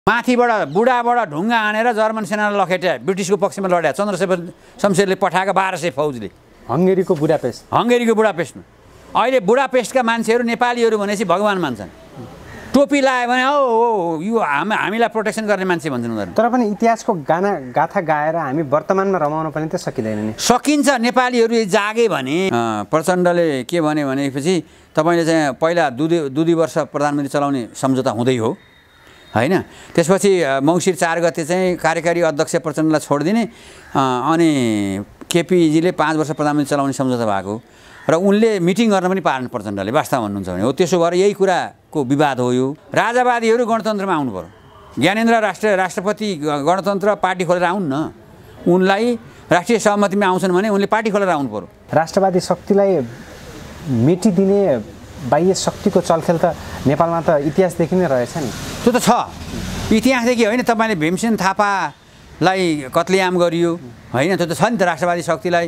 माथिबाट बुढाबाट ढुङ्गा हानेर जर्मन सेनालाई लखेट्या ब्रिटिसको पक्षमा लड्या चन्द्रशेखर शमशेरले पठाएका 1200 फौजले हङ्गेरीको बुडापेस्टमा। अहिले बुडापेस्टका मान्छेहरू नेपालीहरू भनेपछि भगवान मान्छन्। टोपी लायो भने ओ यो हामीलाई प्रोटेक्सन गर्ने मान्छे भन्छन् उनीहरू। तर पनि इतिहासको गाथा गाएर हामी वर्तमानमा रमाउन पनि त सकिँदैन नि। सकिन्छ। नेपालीहरू जागे भने प्रचण्डले के भन्यो भनेपछि तपाईँले चाहिँ पहिला दुई वर्ष प्रधानमन्त्री चलाउने सम्झौता हुँदै हो हैन। त्यसपछि मङ्सिर 4 गते चाहिँ कार्यकारी अध्यक्ष प्रचण्डलाई छोडिदिने अनि केपीजीले 5 वर्ष प्रधानमन्त्री चलाउने सम्झौता भएको र उनले मिटिङ गर्न पनि पाएन प्रचण्डले। वास्तवमा भन्नुहुन्छ भने हो त्यसो भएर यही कुराको विवाद हो यो। राजावादीहरू गणतन्त्रमा आउनु पर्यो। ज्ञानेन्द्र राष्ट्रपति गणतन्त्र पार्टी खोलेर आउन् न। उनलाई राष्ट्रिय सहमतिमा आउँछन् भने उनले पार्टी खोलेर आउनु पर्यो। राष्ट्रवादी शक्तिलाई मेटिदिने बाह्य शक्तिको चलखेल त नेपालमा त इतिहासदेखि नै रहेछ नि। त्यो त छ इतिहासदेखि होइन। तपाईँले भीमसेन थापालाई कत्लेआम गरियो होइन। त्यो त छ नि त। राष्ट्रवादी शक्तिलाई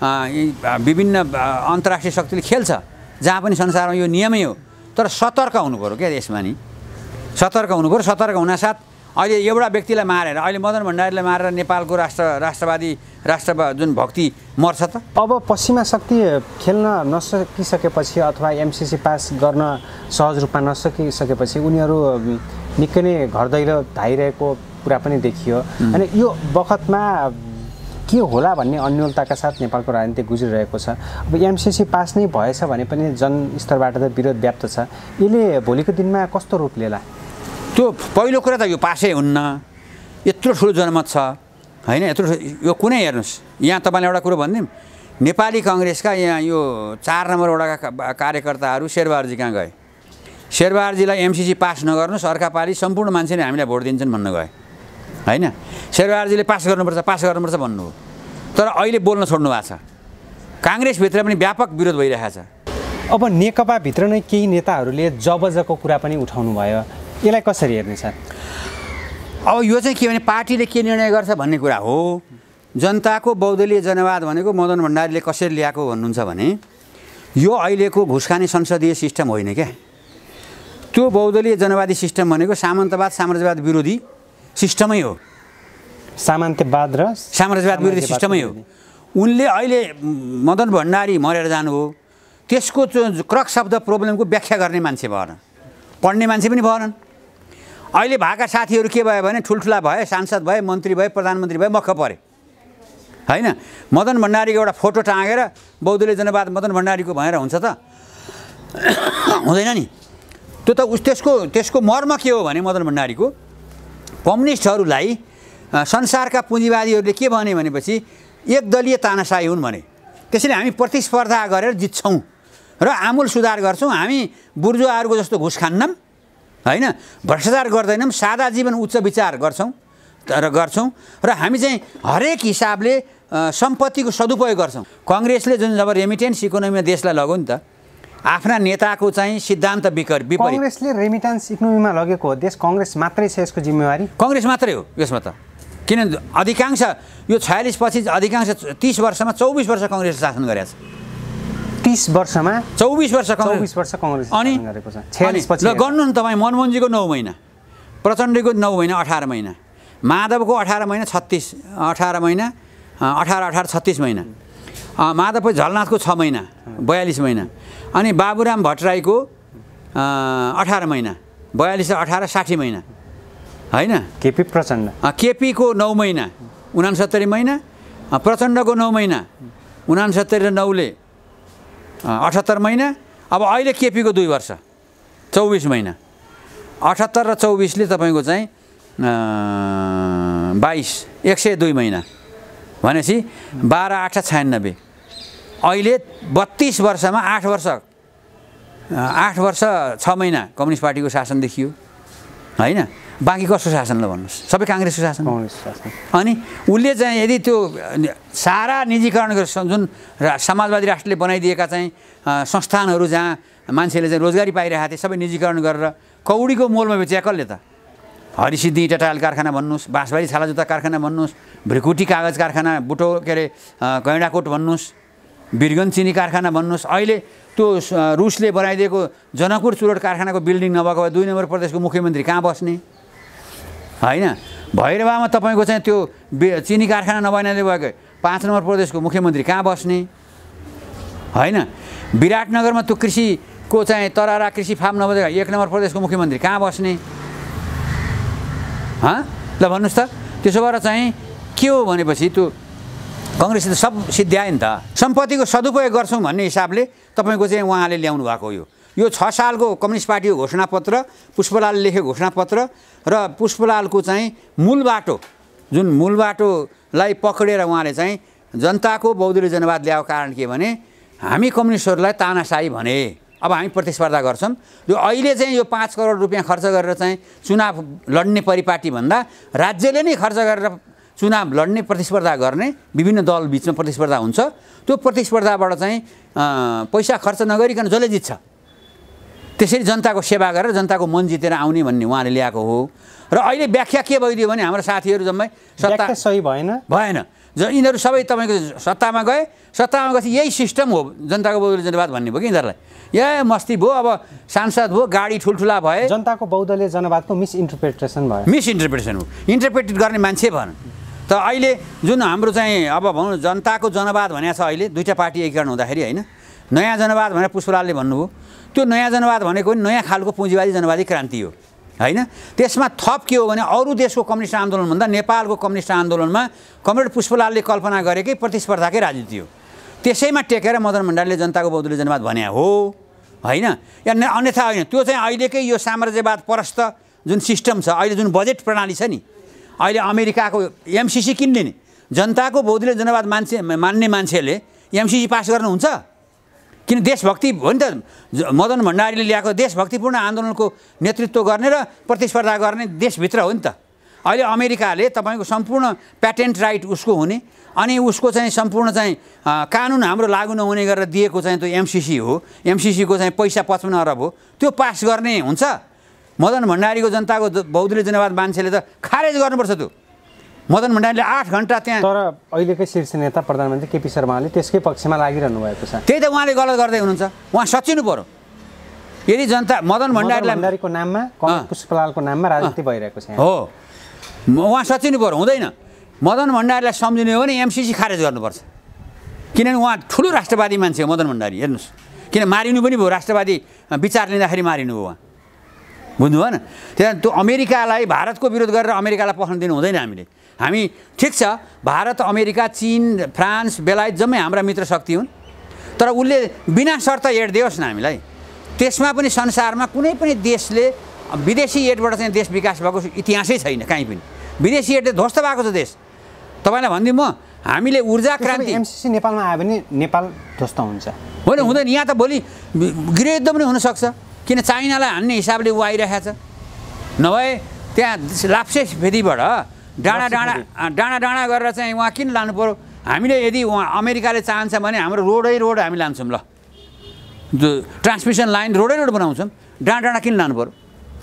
विभिन्न अन्तर्राष्ट्रिय शक्तिले खेल्छ जहाँ पनि संसारमा यो नियमै हो। तर सतर्क हुनु पर्यो क्या यसमा नि। सतर्क हुनु पर्यो। सतर्क हुनासाथ अहिले एउटा व्यक्तिलाई मारेर अहिले मदन भण्डारीलाई मारेर नेपालको राष्ट्रवादी जुन भक्ति मर्छ त। अब पश्चिमा शक्ति खेल्न नसकिसकेपछि अथवा MCC पास गर्न सहज रूपमा नसकिसकेपछि उनीहरू निकै नै घर दैलो धाइरहेको कुरा पनि देखियो। अनि यो बखतमा के होला भन्ने अन्योलताका साथ नेपालको राजनीति गुज्रिरहेको छ। अब MCC पास नै भएछ भने पनि जनस्तरबाट त विरोध व्याप्त छ। यसले भोलिको दिनमा कस्तो रूप लिएला? त्यो पहिलो कुरा त यो पासै हुन्न। यत्रो ठुलो जनमत छ हैन। यत्रो यो कुनै हेर्नुहोस् यहाँ तपाईँले एउटा कुरो भनिदिउँ। नेपाली काङ्ग्रेसका यहाँ यो 4 नम्बर वडाका कार्यकर्ताहरू शेरबहादुरजी कहाँ गए। शेरबहादुरजीलाई MCC पास नगर्नुहोस् अर्का पालि सम्पूर्ण मान्छेले हामीलाई भोट दिन्छन् भन्न गए हैन। शेरबहादुरजीले पास गर्नुपर्छ भन्नु हो। तर अहिले बोल्न छोड्नु भएको छ। काङ्ग्रेसभित्र पनि व्यापक विरोध भइरहेको छ। अब नेकपाभित्र नै केही नेताहरूले जबजको कुरा पनि उठाउनु भयो। यसलाई कसरी हेर्ने छ? अब यो चाहिँ के भने पार्टीले के निर्णय गर्छ भन्ने कुरा हो। जनताको बहुदलीय जनवाद भनेको मदन भण्डारीले कसरी ल्याएको भन्नुहुन्छ भने यो अहिलेको घुस खाने संसदीय सिस्टम होइन क्या। त्यो बहुदलीय जनवादी सिस्टम भनेको सामन्तवाद साम्राज्यवाद विरोधी सिस्टमै हो। सामन्तवाद र साम्राज्यवाद विरोधी सिस्टमै हो। उनले अहिले मदन भण्डारी मरेर जानुभयो। त्यसको क्रक्स अफ द प्रब्लमको व्याख्या गर्ने मान्छे भएन। पढ्ने मान्छे पनि भएनन्। अहिले भएका साथीहरू के भयो भने ठुल्ठुला भए सांसद भए मन्त्री भए प्रधानमन्त्री भए मक्ख परे हैन। मदन भण्डारीको एउटा फोटो टाँगेर बहुदलीय जनवाद मदन भण्डारीको भएर हुन्छ त? हुँदैन नि। त्यो त त्यसको मर्म के हो भने मदन भण्डारीको कम्युनिस्टहरूलाई संसारका पुँजीवादीहरूले के भने भनेपछि एकदलीय तानाशाही हुन् भने। त्यसैले हामी प्रतिस्पर्धा गरेर जित्छौँ र आमूल सुधार गर्छौँ। हामी बुर्जुवाहरूको जस्तो घुस खान्नौँ हैन। भ्रष्टाचार गर्दैनौँ। सादा जीवन उच्च विचार गर्छौँ र हामी चाहिँ हरेक हिसाबले सम्पत्तिको सदुपयोग गर्छौँ। काङ्ग्रेसले जुन जब रेमिटेन्स इकोनोमीमा देशलाई लग्यो नि त आफ्ना नेताको चाहिँ सिद्धान्त विपरीत। काङ्ग्रेसले रेमिटेन्स इकोनोमीमा लगेको हो। देश काङ्ग्रेस मात्रै छ यसको जिम्मेवारी? काङ्ग्रेस मात्रै हो यसमा त। किन अधिकांश यो 46 पछि अधिकांश 30 वर्षमा 24 वर्ष काङ्ग्रेसले शासन गरेको छ। 30 वर्षमा 24 वर्ष काङ्ग्रेस अनि गरेको छ। 46 पछि ल गर्नु न तपाईँ। मनमोहनजीको 9 महिना, प्रचण्डको 9 महिना 18 महिना, माधवको 18 महिना 18 महिना 18 36 महिना, माधव झलनाथको 6 महिना 42 महिना, अनि बाबुराम भट्टराईको 18 महिना 42 18 60 महिना हैन। केपी प्रचण्ड केपीको 9 महिना 69 महिना, प्रचण्डको 9 महिना 69 र 9 ले 78 महिना। अब अहिले केपीको 2 वर्ष 24 महिना। 78 र 24 ले तपाईँको चाहिँ 22 102 महिना भनेपछि 12 8 96। अहिले 32 वर्षमा 8 वर्ष 6 महिना कम्युनिस्ट पार्टीको शासन देखियो हैन। बाँकी कसको शासन ल भन्नुहोस्? सबै काङ्ग्रेसको शासन। अनि उसले चाहिँ यदि त्यो सारा निजीकरण जुन समाजवादी राष्ट्रले बनाइदिएका चाहिँ संस्थानहरू जहाँ मान्छेले चाहिँ रोजगारी पाइरहेको थिए सबै निजीकरण गरेर कौडीको मोलमा बेचे कसले त? हरिसिद्धि इँटा टायल कारखाना भन्नुहोस्, बाँसबारी छाला जुत्ता कारखाना भन्नुहोस्, भ्रिकुटी कागज कारखाना, बुटो के अरे गैँडाकोट भन्नुहोस्, बिरगन चिनी कारखाना भन्नुहोस्। अहिले त्यो रुसले बनाइदिएको जनकपुर चुरोट कारखानाको बिल्डिङ नभएको भए 2 नम्बर प्रदेशको मुख्यमन्त्री कहाँ बस्ने? होइन भैरवामा तपाईँको चाहिँ त्यो चिनी कारखाना नबनाइले भएको 5 नम्बर प्रदेशको मुख्यमन्त्री कहाँ बस्ने होइन विराटनगरमा त्यो कृषिको चाहिँ तरारा कृषि फार्म नबनेको 1 नम्बर प्रदेशको मुख्यमन्त्री कहाँ बस्ने ल भन्नुहोस् त। त्यसो भएर चाहिँ के हो भनेपछि त्यो कङ्ग्रेसले सब सिद्ध्यायो नि त। सम्पत्तिको सदुपयोग गर्छौँ भन्ने हिसाबले तपाईँको चाहिँ उहाँले ल्याउनु भएको यो 6 सालको कम्युनिस्ट पार्टीको घोषणापत्र, पुष्पलालले लेखेको घोषणापत्र र पुष्पलालको चाहिँ मूल बाटो जुन मूल बाटोलाई पक्रेर उहाँले चाहिँ जनताको बहुदलीय जनवाद ल्याएको कारण के भने हामी कम्युनिस्टहरूलाई तानाशाही भने अब हामी प्रतिस्पर्धा गर्छौँ। यो अहिले चाहिँ यो 5 करोड रुपियाँ खर्च गरेर चाहिँ चुनाव लड्ने परिपाटी भन्दा राज्यले नै खर्च गरेर चुनाव लड्ने प्रतिस्पर्धा गर्ने विभिन्न दल बिचमा प्रतिस्पर्धा हुन्छ। त्यो प्रतिस्पर्धाबाट चाहिँ पैसा खर्च नगरिकन जसले जित्छ त्यसरी जनताको सेवा गरेर जनताको मन जितेर आउने भन्ने उहाँले ल्याएको हो। र अहिले व्याख्या के भइदियो भने हाम्रो साथीहरू जम्मै सत्ता सही भएन यिनीहरू सबै तपाईँको सत्तामा गएपछि यही सिस्टम हो जनताको बहुदलीय जनवाद भन्ने भयो कि यिनीहरूलाई ए मस्ती भयो। अब सांसद भयो, गाडी ठुल्ठुला भए, जनताको बहुदलीय जनवादको मिसइन्टरप्रिटेसन हो। इन्टरप्रेट गर्ने मान्छे भएन। त अहिले जुन हाम्रो चाहिँ अब भनौँ जनताको जनवाद भनेको छ अहिले दुईवटा पार्टी एकीकरण हुँदाखेरि होइन नयाँ जनवाद भनेर पुष्पलालले भन्नुभयो। त्यो नयाँ जनवाद भनेको नयाँ खालको पुँजीवादी जनवादी क्रान्ति हो होइन। त्यसमा थप के हो भने अरू देशको कम्युनिस्ट आन्दोलनभन्दा नेपालको कम्युनिस्ट आन्दोलनमा कमरेड पुष्पलालले कल्पना गरेकै प्रतिस्पर्धाकै राजनीति हो। त्यसैमा टेकेर मदन भण्डारीले जनताको बहुदलीय जनवाद भने हो होइन। या अन्यथा होइन। त्यो चाहिँ अहिलेकै यो साम्राज्यवाद परस्त जुन सिस्टम छ, अहिले जुन बजेट प्रणाली छ नि, अहिले अमेरिकाको MCC किन लिने? जनताको बहुदलीय जनवाद मान्ने मान्छेले MCC पास गर्नुहुन्छ? किन देशभक्ति हो नि त। मदन भण्डारीले ल्याएको देशभक्तिपूर्ण आन्दोलनको नेतृत्व गर्ने र प्रतिस्पर्धा गर्ने देशभित्र हो नि त। अहिले अमेरिकाले तपाईँको सम्पूर्ण प्याटेन्ट राइट उसको हुने अनि उसको चाहिँ सम्पूर्ण चाहिँ कानुन हाम्रो लागू नहुने गरेर दिएको चाहिँ त्यो MCC हो। MCC को चाहिँ पैसा 55 अरब हो। त्यो पास गर्ने हुन्छ? मदन भण्डारीको जनताको बहुदलीय जनवाद मान्छेले त खारेज गर्नुपर्छ। त्यो मदन भण्डारीले 8 घण्टा त्यहाँ। तर अहिलेकै शीर्ष नेता प्रधानमन्त्री केपी शर्माले त्यसकै पक्षमा लागिरहनु भएको छ। त्यही त उहाँले गलत गर्दै हुनुहुन्छ। उहाँ सचिनु पर्यो। यदि जनता मदन भण्डारीको नाममा पुष्पलालको नाममा राजनीति भइरहेको छ हो, उहाँ सचिनु पर्यो। हुँदैन। मदन भण्डारीलाई सम्झिने हो भने MCC खारेज गर्नुपर्छ। किनभने उहाँ ठुलो राष्ट्रवादी मान्छे हो मदन भण्डारी। हेर्नुहोस् किन मारिनु पनि भयो, राष्ट्रवादी विचार लिँदाखेरि मारिनु भयो उहाँ, बुझ्नु भएन। त्यहाँ त्यो अमेरिकालाई भारतको विरोध गरेर अमेरिकालाई पस्न दिनु हुँदैन। हामी ठिक छ भारत, अमेरिका, चीन, फ्रान्स, बेलायत जम्मै हाम्रा मित्र शक्ति हुन्, तर उसले बिना शर्त एड दियोस् न हामीलाई। त्यसमा पनि संसारमा कुनै पनि देशले विदेशी एडबाट चाहिँ देश विकास भएको इतिहासै छैन कहीँ पनि। विदेशी एडले ध्वस्त भएको छ देश। तपाईँलाई भनिदिउँ म, हामीले ऊर्जा क्रान्ति MCC नेपालमा आयो भने नेपाल ध्वस्त हुन्छ होइन? हुँदैन। यहाँ त भोलि गृहयुद्ध पनि हुनसक्छ। किन चाइनालाई हान्ने हिसाबले ऊ आइरहेको छ। नभए त्यहाँ लाप्से फेदीबाट डाँडा गरेर चाहिँ उहाँ किन लानु पर्यो? हामीले यदि उहाँ अमेरिकाले चाहन्छ भने हाम्रो रोड हामी लान्छौँ। ल ट्रान्समिसन लाइन रोड बनाउँछौँ। डाँडा किन लानु पर्यो?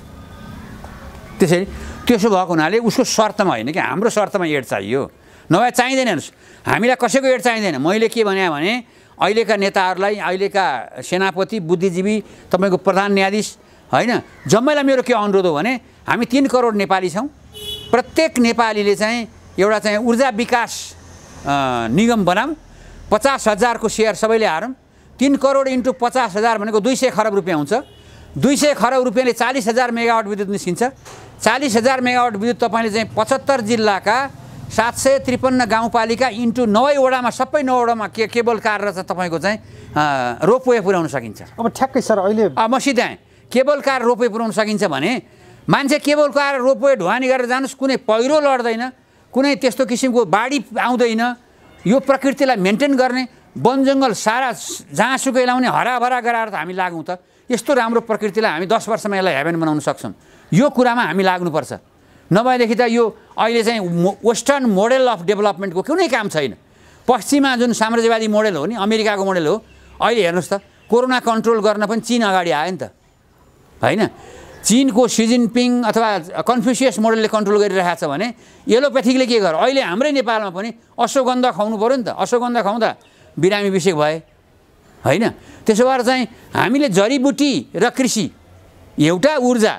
त्यसरी त्यसो भएको हुनाले उसको शर्तमा होइन कि हाम्रो शर्तमा एड चाहियो, नभए चाहिँदैन। हेर्नुहोस् हामीलाई कसैको एड चाहिँदैन। मैले के भने अहिलेका नेताहरूलाई, अहिलेका सेनापति, बुद्धिजीवी, तपाईँको प्रधान न्यायाधीश होइन जम्मैलाई मेरो के अनुरोध हो भने हामी 3 करोड नेपाली छौँ। प्रत्येक नेपालीले चाहिँ एउटा चाहिँ ऊर्जा विकास निगम बनाऊँ। 50,000 को सेयर सबैले हारौँ। 3 करोड इन्टु 50,000 भनेको 200 खरब रुपियाँ हुन्छ। 200 खरब रुपियाँले 40,000 मेगावाट विद्युत निस्किन्छ। 40,000 मेगावाट विद्युत तपाईँले चाहिँ 75 जिल्लाका 753 गाउँपालिका इन्टु 9 वडामा, सबै 9 वडामा केबल कार र तपाईँको चाहिँ रोपवे पुर्याउन सकिन्छ। अब ठ्याक्कै सर अहिले म सिधाएँ केबल कार रोपवे पुर्याउन सकिन्छ भने मान्छे केबल कार रोपवे ढुवानी गरेर जानुहोस्, कुनै पहिरो लड्दैन, कुनै त्यस्तो किसिमको बाढी आउँदैन। यो प्रकृतिलाई मेन्टेन गर्ने, वन जङ्गल सारा जहाँसुकै लाउने, हराभरा गराएर त हामी लागौँ त। यस्तो राम्रो प्रकृतिलाई हामी 10 वर्षमा यसलाई हेभेन बनाउन सक्छौँ। यो कुरामा हामी लाग्नुपर्छ। नभएदेखि त यो अहिले चाहिँ वेस्टर्न मोडेल अफ डेभलपमेन्टको कुनै काम छैन। पश्चिममा जुन साम्राज्यवादी मोडेल हो नि, अमेरिकाको मोडेल हो। अहिले हेर्नुहोस् त कोरोना कन्ट्रोल गर्न पनि चीन अगाडि आयो नि त होइन। चीनको सी जिनपिङ अथवा कन्फ्युसियस मोडेलले कन्ट्रोल गरिरहेको छ भने एलोप्याथिकले के गर्यो? अहिले हाम्रै नेपालमा पनि अश्वगन्धा खुवाउनु पऱ्यो नि त। अश्वगन्धा खुवाउँदा बिरामी विषय भए होइन। त्यसो भएर चाहिँ हामीले जडीबुटी र कृषि, एउटा ऊर्जा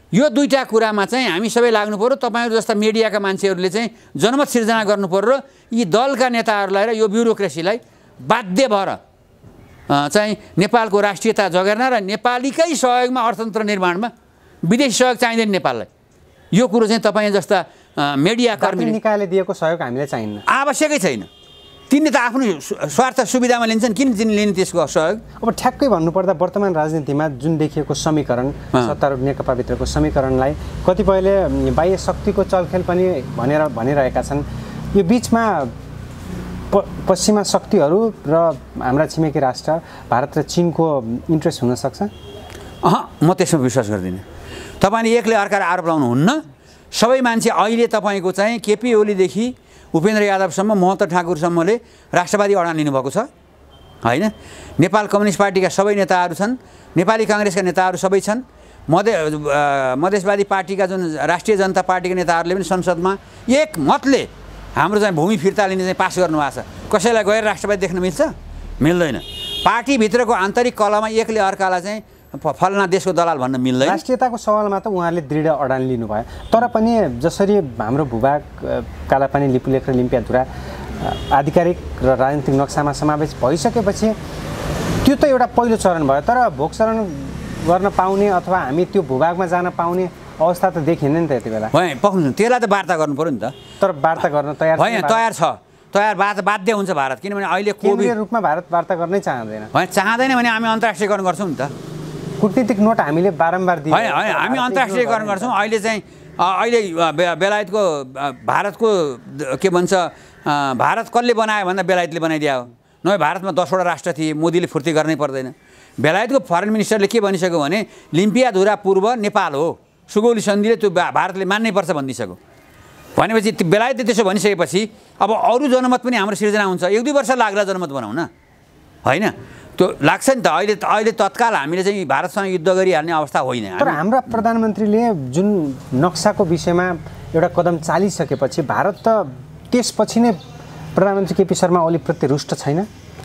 यो दुईटा कुरामा चाहिँ हामी सबै लाग्नु पर्यो। तपाईँहरू जस्ता मिडियाका मान्छेहरूले चाहिँ जनमत सिर्जना गर्नु पर्यो र यी दलका नेताहरूलाई र यो ब्युरोक्रेसीलाई बाध्य भएर चाहिँ नेपालको राष्ट्रियता जगेर्ना र नेपालीकै सहयोगमा अर्थतन्त्र निर्माणमा विदेशी सहयोग चाहिँदैन नेपाललाई। यो कुरो चाहिँ तपाईँ जस्ता मिडिया कर्मी निकायले दिएको सहयोग हामीले चाहिन्न, आवश्यकै छैन। तिनले त आफ्नो स्वार्थ सुविधामा लिन्छन्, किन लिने त्यसको सहयोग? अब ठ्याक्कै भन्नुपर्दा वर्तमान राजनीतिमा जुन देखिएको समीकरण सत्तारूढ नेकपाभित्रको समीकरणलाई कतिपयले बाह्य शक्तिको चलखेल पनि भनिरहेका छन्। यो बिचमा पश्चिमा शक्तिहरू र हाम्रा छिमेकी राष्ट्र भारत र चीनको इन्ट्रेस्ट हुन सक्छ? म त्यसमा विश्वास गर्दिनँ। तपाईँले एकले अर्कालाई आरोप लाउनुहुन्न। सबै मान्छे अहिले तपाईँको चाहिँ केपी ओलीदेखि उपेन्द्र यादवसम्म महत्त्व ठाकुरसम्मले राष्ट्रवादी अडान लिनुभएको छ होइन। नेपाल कम्युनिस्ट पार्टीका सबै नेताहरू छन्, नेपाली काङ्ग्रेसका नेताहरू सबै छन्, मधेसवादी पार्टीका जुन राष्ट्रिय जनता पार्टीका नेताहरूले पनि संसदमा एक मतले हाम्रो चाहिँ भूमि फिर्ता लिने चाहिँ पास गर्नुभएको छ। कसैलाई गैर राष्ट्रवादी देख्न मिल्छ? मिल्दैन। पार्टीभित्रको आन्तरिक कलहमा एकले अर्कालाई चाहिँ फलना देशको दलाल भन्न मिल्दैन। राष्ट्रियताको सवालमा त उहाँहरूले दृढ अडान लिनुभयो, तर पनि जसरी हाम्रो भूभाग कालापानी, लिपुलेख र लिम्पियाधुरा आधिकारिक र राजनीतिक नक्सामा समावेश भइसकेपछि त्यो त एउटा पहिलो चरण भयो, तर भोगचरण गर्न पाउने अथवा हामी त्यो भूभागमा जान पाउने अवस्था त देखिँदैन नि त यति बेला। होइन पक्नु, त्यसलाई त वार्ता गर्नु पऱ्यो नि त। तर वार्ता गर्न तयार होइन, तयार छ, तयार बाध्य हुन्छ भारत, किनभने अहिले केन्द्रीय रूपमा भारत वार्ता गर्नै चाहँदैन। होइन, चाहँदैन भने हामी अन्तर्राष्ट्रियकरण गर्छौँ नि त। कूटनीतिक नोट हामीले बारम्बार दियौँ। होइन होइन, हामी अन्तर्राष्ट्रियकरण गर्छौँ। अहिले चाहिँ अहिले बेलायतको भारतको के भन्छ भारत कसले बनायो भन्दा बेलायतले बनाइदिया हो। नभए भारतमा 10वटा राष्ट्र थिए, मोदीले फुर्ती गर्नै पर्दैन। बेलायतको फरेन मिनिस्टरले के भनिसक्यो भने लिम्पियाधुरा पूर्व नेपाल हो, सुगौली सन्धिले त्यो भारतले मान्नै पर्छ भनिदिइसक्यो। भनेपछि बेलायतले त्यसो भनिसकेपछि अब अरू जनमत पनि हाम्रो सिर्जना हुन्छ। 1-2 वर्ष लाग्ला जनमत बनाउन, होइन? त्यो लाग्छ नि त। अहिले तत्काल हामीले चाहिँ भारतसँग युद्ध गरिहाल्ने अवस्था होइन। तर हाम्रा प्रधानमन्त्रीले जुन नक्साको विषयमा एउटा कदम चालिसकेपछि भारत त त्यसपछि नै प्रधानमन्त्री केपी शर्मा ओलीप्रति रुष्ट छैन?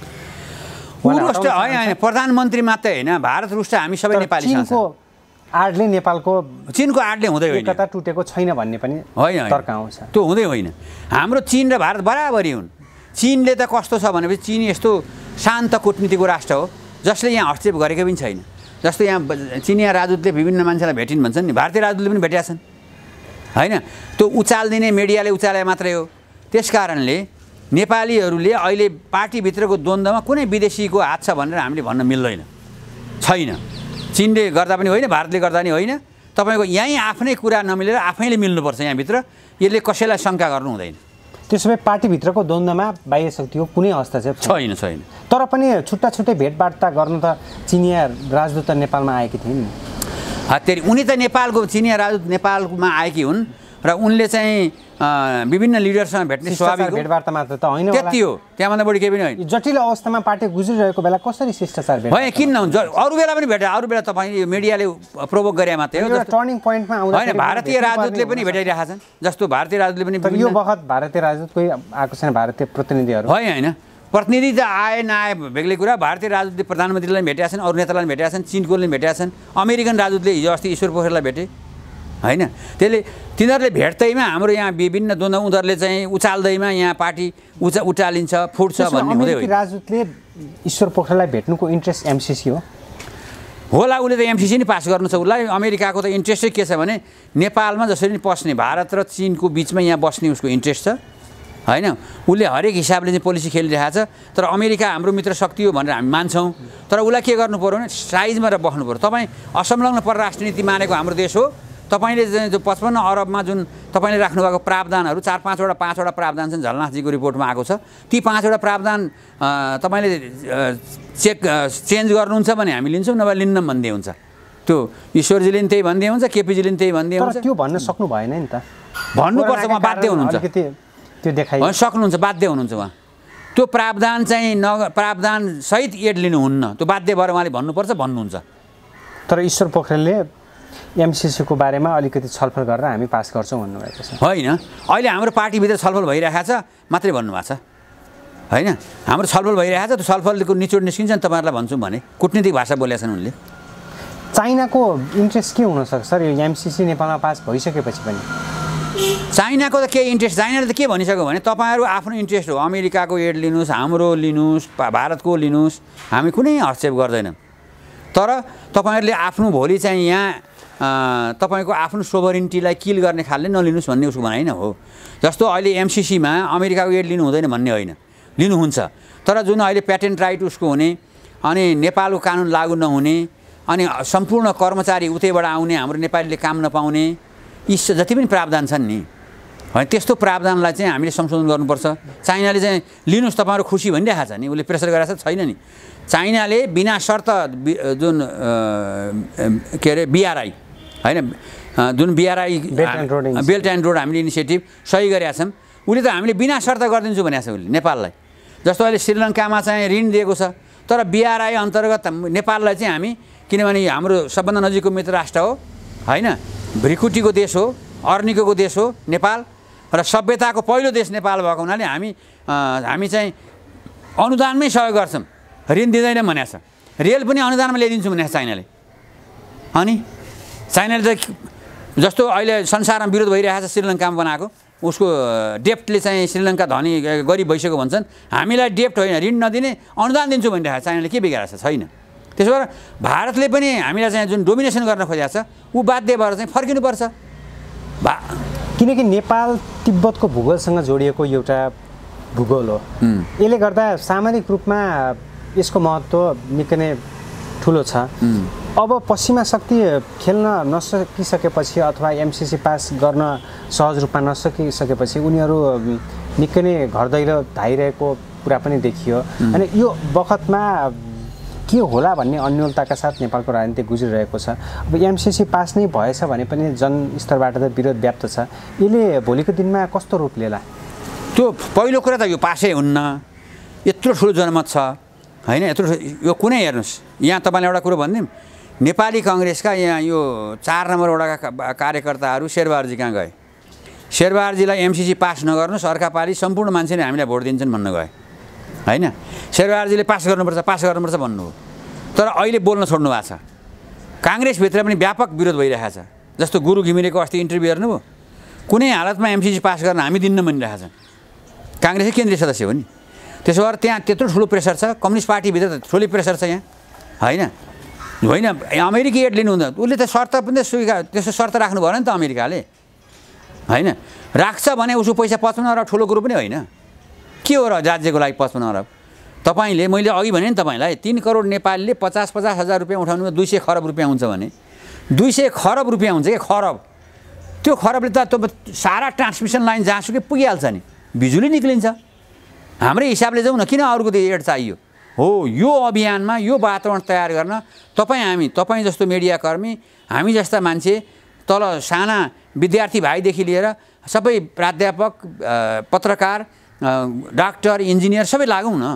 रुष्ट होइन, प्रधानमन्त्री मात्रै होइन, भारत रुष्ट हामी सबै नेपाली छौँ। चीनको आडले नेपालको चीनको आडले हुँदै होइन, एकता टुटेको छैन भन्ने पनि होइन, तर्क आउँछ। त्यो हुँदै होइन। हाम्रो चीन र भारत बराबरी हुन्। चीनले त कस्तो छ भनेपछि चीन यस्तो शान्त कूटनीतिको राष्ट्र हो जसले यहाँ हस्तक्षेप गरेको पनि छैन। जस्तो यहाँ चिनिया राजदूतले विभिन्न मान्छेलाई भेटिन् भन्छन् नि, भारतीय राजदूतले पनि भेटेका छन् होइन। त्यो उचाल दिने मिडियाले उचाले मात्रै हो। त्यस कारणले नेपालीहरूले अहिले पार्टीभित्रको द्वन्द्वमा कुनै विदेशीको हात छ भनेर हामीले भन्न मिल्दैन, छैन। चीनले गर्दा पनि होइन, भारतले गर्दा पनि होइन। तपाईँको यहीँ आफ्नै कुरा नमिलेर आफैले मिल्नुपर्छ यहाँभित्र। यसले कसैलाई शङ्का गर्नु हुँदैन। त्यसो भए पार्टीभित्रको द्वन्द्वमा बाह्य शक्तिको कुनै हस्तक्षेप छैन? छैन। तर पनि छुट्टा छुट्टै भेटवार्ता गर्न त चिनिया राजदूत नेपालमा आएकी थिइन्। उनी त नेपालको चिनिया राजदूत नेपालमा आएकी हुन् र उनले चाहिँ विभिन्न लिडरसँग भेट्ने स्वाभाविक भेटवार्ता मात्र त होइन, त्यति हो, त्यहाँभन्दा बढी केही पनि होइन। जटिल अवस्थामा पार्टी गुज्रिरहेको बेला कसरी शिष्टाचार भेट होइन? किन नहुन्छ? अरू बेला पनि भेटे, अरू बेला तपाईँ मिडियाले प्रोभोक गरे मात्रै हो। टर्निङ पोइन्टमा आउँदा होइन, भारतीय राजदूतले पनि भेटाइरहेका छन्। जस्तो भारतीय राजदूतले पनि यो बखत भारतीय राजदूत कोही आएको छैन, भारतीय प्रतिनिधिहरू होइन। होइन, प्रतिनिधि त आए नआए बेग्लै कुरा। भारतीय राजदूतले प्रधानमन्त्रीलाई भेटेका छन्, अरू नेतालाई भेटेका छन्, चीनकोले भेटेका छन्, अमेरिकन राजदूतले हिजो अस्ति ईश्वर पोखरेललाई भेटे होइन। त्यसले तिनीहरूले भेट्दैमा हाम्रो यहाँ विभिन्न द्वन्द्व उनीहरूले चाहिँ उचाल्दैमा यहाँ पार्टी उचालिन्छ, फुट्छ भन्ने हुँदै होइन। राजदूतले ईश्वर पोखरेललाई भेट्नुको इन्ट्रेस्ट एमसीसी हो होला, उसले त एमसीसी नै पास गर्नु छ उसलाई। अमेरिकाको त इन्ट्रेस्टै के छ भने नेपालमा जसरी पस्ने, भारत र चीनको बिचमा यहाँ बस्ने उसको इन्ट्रेस्ट छ होइन। उसले हरेक हिसाबले चाहिँ पोलिसी खेलिरहेको छ। तर अमेरिका हाम्रो मित्र शक्ति हो भनेर हामी मान्छौँ, तर उसलाई के गर्नु पऱ्यो भने साइजमा र बस्नु पऱ्यो। तपाईँ असंलग्न परराष्ट्र नीति मानेको हाम्रो देश हो। तपाईँले जो 55 अरबमा जुन तपाईँले राख्नुभएको प्रावधानहरू 4-5वटा प्रावधान छन्, झलनाथजीको रिपोर्टमा आएको छ। ती 5वटा प्रावधान तपाईँले चेन्ज गर्नुहुन्छ भने हामी लिन्छौँ, नभए लिन्न भन्दै हुन्छ। त्यो ईश्वरजीले पनि त्यही भन्दै हुन्छ, केपीजीले पनि त्यही भन्दै हुन्छ। त्यो भन्न सक्नु भएन नि त। भन्नुपर्छ, उहाँ बाध्य हुनुहुन्छ, त्यो देखाइ सक्नुहुन्छ, बाध्य हुनुहुन्छ उहाँ। त्यो प्रावधान चाहिँ प्रावधान सहित एड लिनुहुन्न, त्यो बाध्य भएर उहाँले भन्नुपर्छ, भन्नुहुन्छ। तर ईश्वर पोखरेलले एमसीसीको बारेमा अलिकति छलफल गरेर हामी पास गर्छौँ भन्नुभएको छ। होइन, अहिले हाम्रो पार्टीभित्र छलफल भइरहेको छ मात्रै भन्नुभएको छ होइन। हाम्रो छलफल भइरहेको छ, त्यो छलफलको निचोड निस्किन्छ नि, तपाईँहरूलाई भन्छौँ भने कूटनीतिक भाषा बोलेका छन् उनले। चाइनाको इन्ट्रेस्ट के हुनसक्छ सर यो एमसिसी नेपालमा पास भइसकेपछि पनि? चाइनाको त के इन्ट्रेस्ट, चाइनाले त के भनिसक्यो भने तपाईँहरू आफ्नो इन्ट्रेस्ट हो, अमेरिकाको एड लिनुहोस्, हाम्रो लिनुहोस्, भारतको लिनुहोस्, हामी कुनै हस्तक्षेप गर्दैनौँ। तर तपाईँहरूले आफ्नो भोलि चाहिँ यहाँ तपाईँको आफ्नो सोभरिन्टीलाई किल गर्ने खालले नलिनुहोस् भन्ने उसको भनाइ नै हो। जस्तो अहिले एमसिसीमा अमेरिकाको एड लिनु हुँदैन भन्ने होइन, लिनुहुन्छ। तर जुन अहिले प्याटेन्ट राइट उसको हुने, अनि नेपालको कानुन लागू नहुने, अनि सम्पूर्ण कर्मचारी उतैबाट आउने, हाम्रो नेपालीले काम नपाउने, यी जति पनि प्रावधान छन् नि, है त्यस्तो प्रावधानलाई चाहिँ हामीले संशोधन गर्नुपर्छ। चाइनाले चाहिँ लिनुहोस् तपाईँहरू खुसी भनिरहेको छ नि, उसले प्रेसर गरेको छैन नि। चाइनाले बिना शर्त जुन के अरे बिआरआई होइन, जुन बिआरआई बेल्ट एन्ड रोड हामीले इनिसिएटिभ सही गरेका छौँ, उसले त हामीले बिना शर्त गरिदिन्छु भनेको छ उसले नेपाललाई। जस्तो अहिले श्रीलङ्कामा चाहिँ ऋण दिएको छ, तर बिआरआई अन्तर्गत नेपाललाई चाहिँ हामी, किनभने हाम्रो सबभन्दा नजिकको मित्र राष्ट्र हो होइन, भ्रिकुटीको देश हो, अर्निकोको देश हो नेपाल, र सभ्यताको पहिलो देश नेपाल भएको हुनाले हामी चाहिँ अनुदानमै सहयोग गर्छौँ, ऋण दिँदैनौँ भनेको छ। रेल पनि अनुदानमा ल्याइदिन्छु भनेको छ चाइनाले। अनि चाइनाले त जस्तो अहिले संसारमा विरोध भइरहेको छ श्रीलङ्कामा बनाएको, उसको डेप्टले चाहिँ श्रीलङ्का धनी गरिब भइसक्यो भन्छन्, हामीलाई डेप्ट होइन ऋण नदिने अनुदान दिन्छु भनिरहेको छ। चाइनाले के बिगारेको छ? छैन। त्यसो भएर भारतले पनि हामीलाई चाहिँ जुन डोमिनेसन गर्न खोजेको छ ऊ बाध्य भएर चाहिँ फर्किनुपर्छ। किनकि नेपाल तिब्बतको भूगोलसँग जोडिएको एउटा भूगोल हो, यसले गर्दा सामरिक रूपमा यसको महत्त्व निकै नै ठुलो छ। अब पश्चिमा शक्ति खेल्न नसकिसकेपछि अथवा एमसिसी पास गर्न सहज रूपमा नसकिसकेपछि उनीहरू निकै नै घर दैलो धाइरहेको कुरा पनि देखियो। अनि यो बखतमा के होला भन्ने अन्यलताका साथ नेपालको राजनीति गुज्रिरहेको छ। अब एमसिसी पास नै भएछ भने पनि जनस्तरबाट त विरोध व्याप्त छ, यसले भोलिको दिनमा कस्तो रूप लिएला? त्यो पहिलो कुरा त यो पासै हुन्न, यत्रो ठुलो जनमत छ होइन, यत्रो यो कुनै हेर्नुहोस्, यहाँ तपाईँलाई एउटा कुरो भनिदिउँ, नेपाली कङ्ग्रेसका यहाँ यो 4 नम्बर वडाका कार्यकर्ताहरू शेरबहादुरजी कहाँ गए, शेरबहादुरजीलाई एमसिसी पास नगर्नुहोस्, अर्का पालि सम्पूर्ण मान्छेले हामीलाई भोट दिन्छन् भन्न गए होइन। शेरबहादुरजीले पास गर्नुपर्छ भन्नु हो, तर अहिले बोल्न छोड्नु भएको छ। काङ्ग्रेसभित्र पनि व्यापक विरोध भइरहेको छ। जस्तो गुरु घिमिरेको अस्ति इन्टरभ्यू हेर्नुभयो, कुनै हालतमा एमसिसी पास गर्न हामी दिन्न भनिरहेको छ। काङ्ग्रेसै केन्द्रीय सदस्य हो नि, त्यसो भएर त्यहाँ त्यत्रो ठुलो प्रेसर छ। कम्युनिस्ट पार्टीभित्र त ठुलो प्रेसर छ यहाँ होइन। अमेरिकी एड लिनु हुँदैन, उसले त शर्त पनि त्यस्तो शर्त राख्नु भएन नि त अमेरिकाले होइन। राख्छ भने उसको पैसा 55 अरब ठुलो कुरो पनि होइन। के हो र राज्यको लागि 55 अरब? तपाईँले, मैले अघि भने नि तपाईँलाई, 3 करोड नेपालीले 50-50 हजार रुपियाँ उठाउनु 200 खरब रुपियाँ हुन्छ भने 200 खरब रुपियाँ हुन्छ कि खरब। त्यो खरबले त सारा ट्रान्समिसन लाइन जहाँसुकै पुगिहाल्छ नि, बिजुली निक्लिन्छ। हाम्रै हिसाबले जाउँ न, किन अरूको त्यो एड चाहियो? हो, यो अभियानमा यो वातावरण तयार गर्न तपाईँ जस्तो मिडियाकर्मी, हामी जस्ता मान्छे, तल साना विद्यार्थी भाइदेखि लिएर सबै प्राध्यापक, पत्रकार, डाक्टर, इन्जिनियर सबै लागौँ न।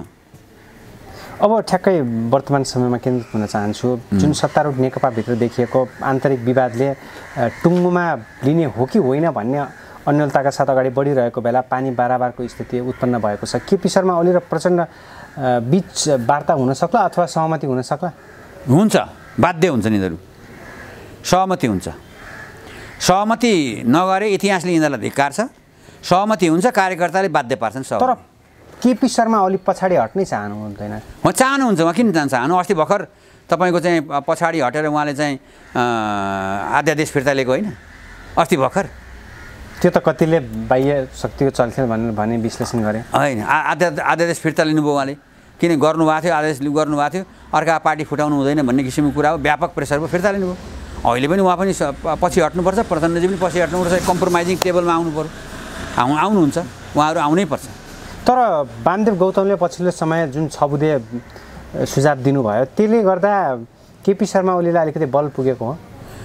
अब ठ्याक्कै वर्तमान समयमा केन्द्रित हुन चाहन्छु। जुन सत्तारूढ नेकपाभित्र देखिएको आन्तरिक विवादले टुङ्गोमा लिने हो कि होइन भन्ने अन्यलताका साथ अगाडि बढिरहेको बेला पानी बाराबारको स्थिति उत्पन्न भएको छ। केपी शर्मा ओली र प्रचण्ड बीच वार्ता हुन सक्ला अथवा सहमति हुन सक्ला? हुन्छ, बाध्य हुन्छ यिनीहरू, सहमति हुन्छ। सहमति नगरे इतिहासले यिनीहरूलाई धिक्कार छ। सहमति हुन्छ, कार्यकर्ताले बाध्य पार्छन्। तर केपी शर्मा ओली पछाडि हट्नै चाहनु हुँदैन? चाहनुहुन्छ, उहाँ किन चाहनु? अस्ति भर्खर तपाईँको चाहिँ पछाडि हटेर उहाँले चाहिँ अध्यादेश फिर्ता लिएको होइन अस्ति भर्खर? त्यो त कतिले बाह्य शक्तिको चल्थ्यो भन्ने विश्लेषण गरे होइन। अध्यादेश फिर्ता लिनुभयो उहाँले, किन गर्नुभएको थियो, आदेश गर्नुभएको थियो, अर्का पार्टी फुटाउनु हुँदैन भन्ने किसिमको कुरा हो। व्यापक प्रेसर भयो, फिर्ता लिनुभयो। अहिले पनि उहाँ पनि पछि हट्नुपर्छ, प्रचण्डजी पनि पछि हट्नुपर्छ, कम्प्रोमाइजिङ टेबलमा आउनु पर्यो। आउनुहुन्छ, उहाँहरू आउनै पर्छ। तर वामदेव गौतमले पछिल्लो समय जुन 6 बुँदे सुझाव दिनुभयो, त्यसले गर्दा केपी शर्मा ओलीलाई अलिकति बल पुगेको हो।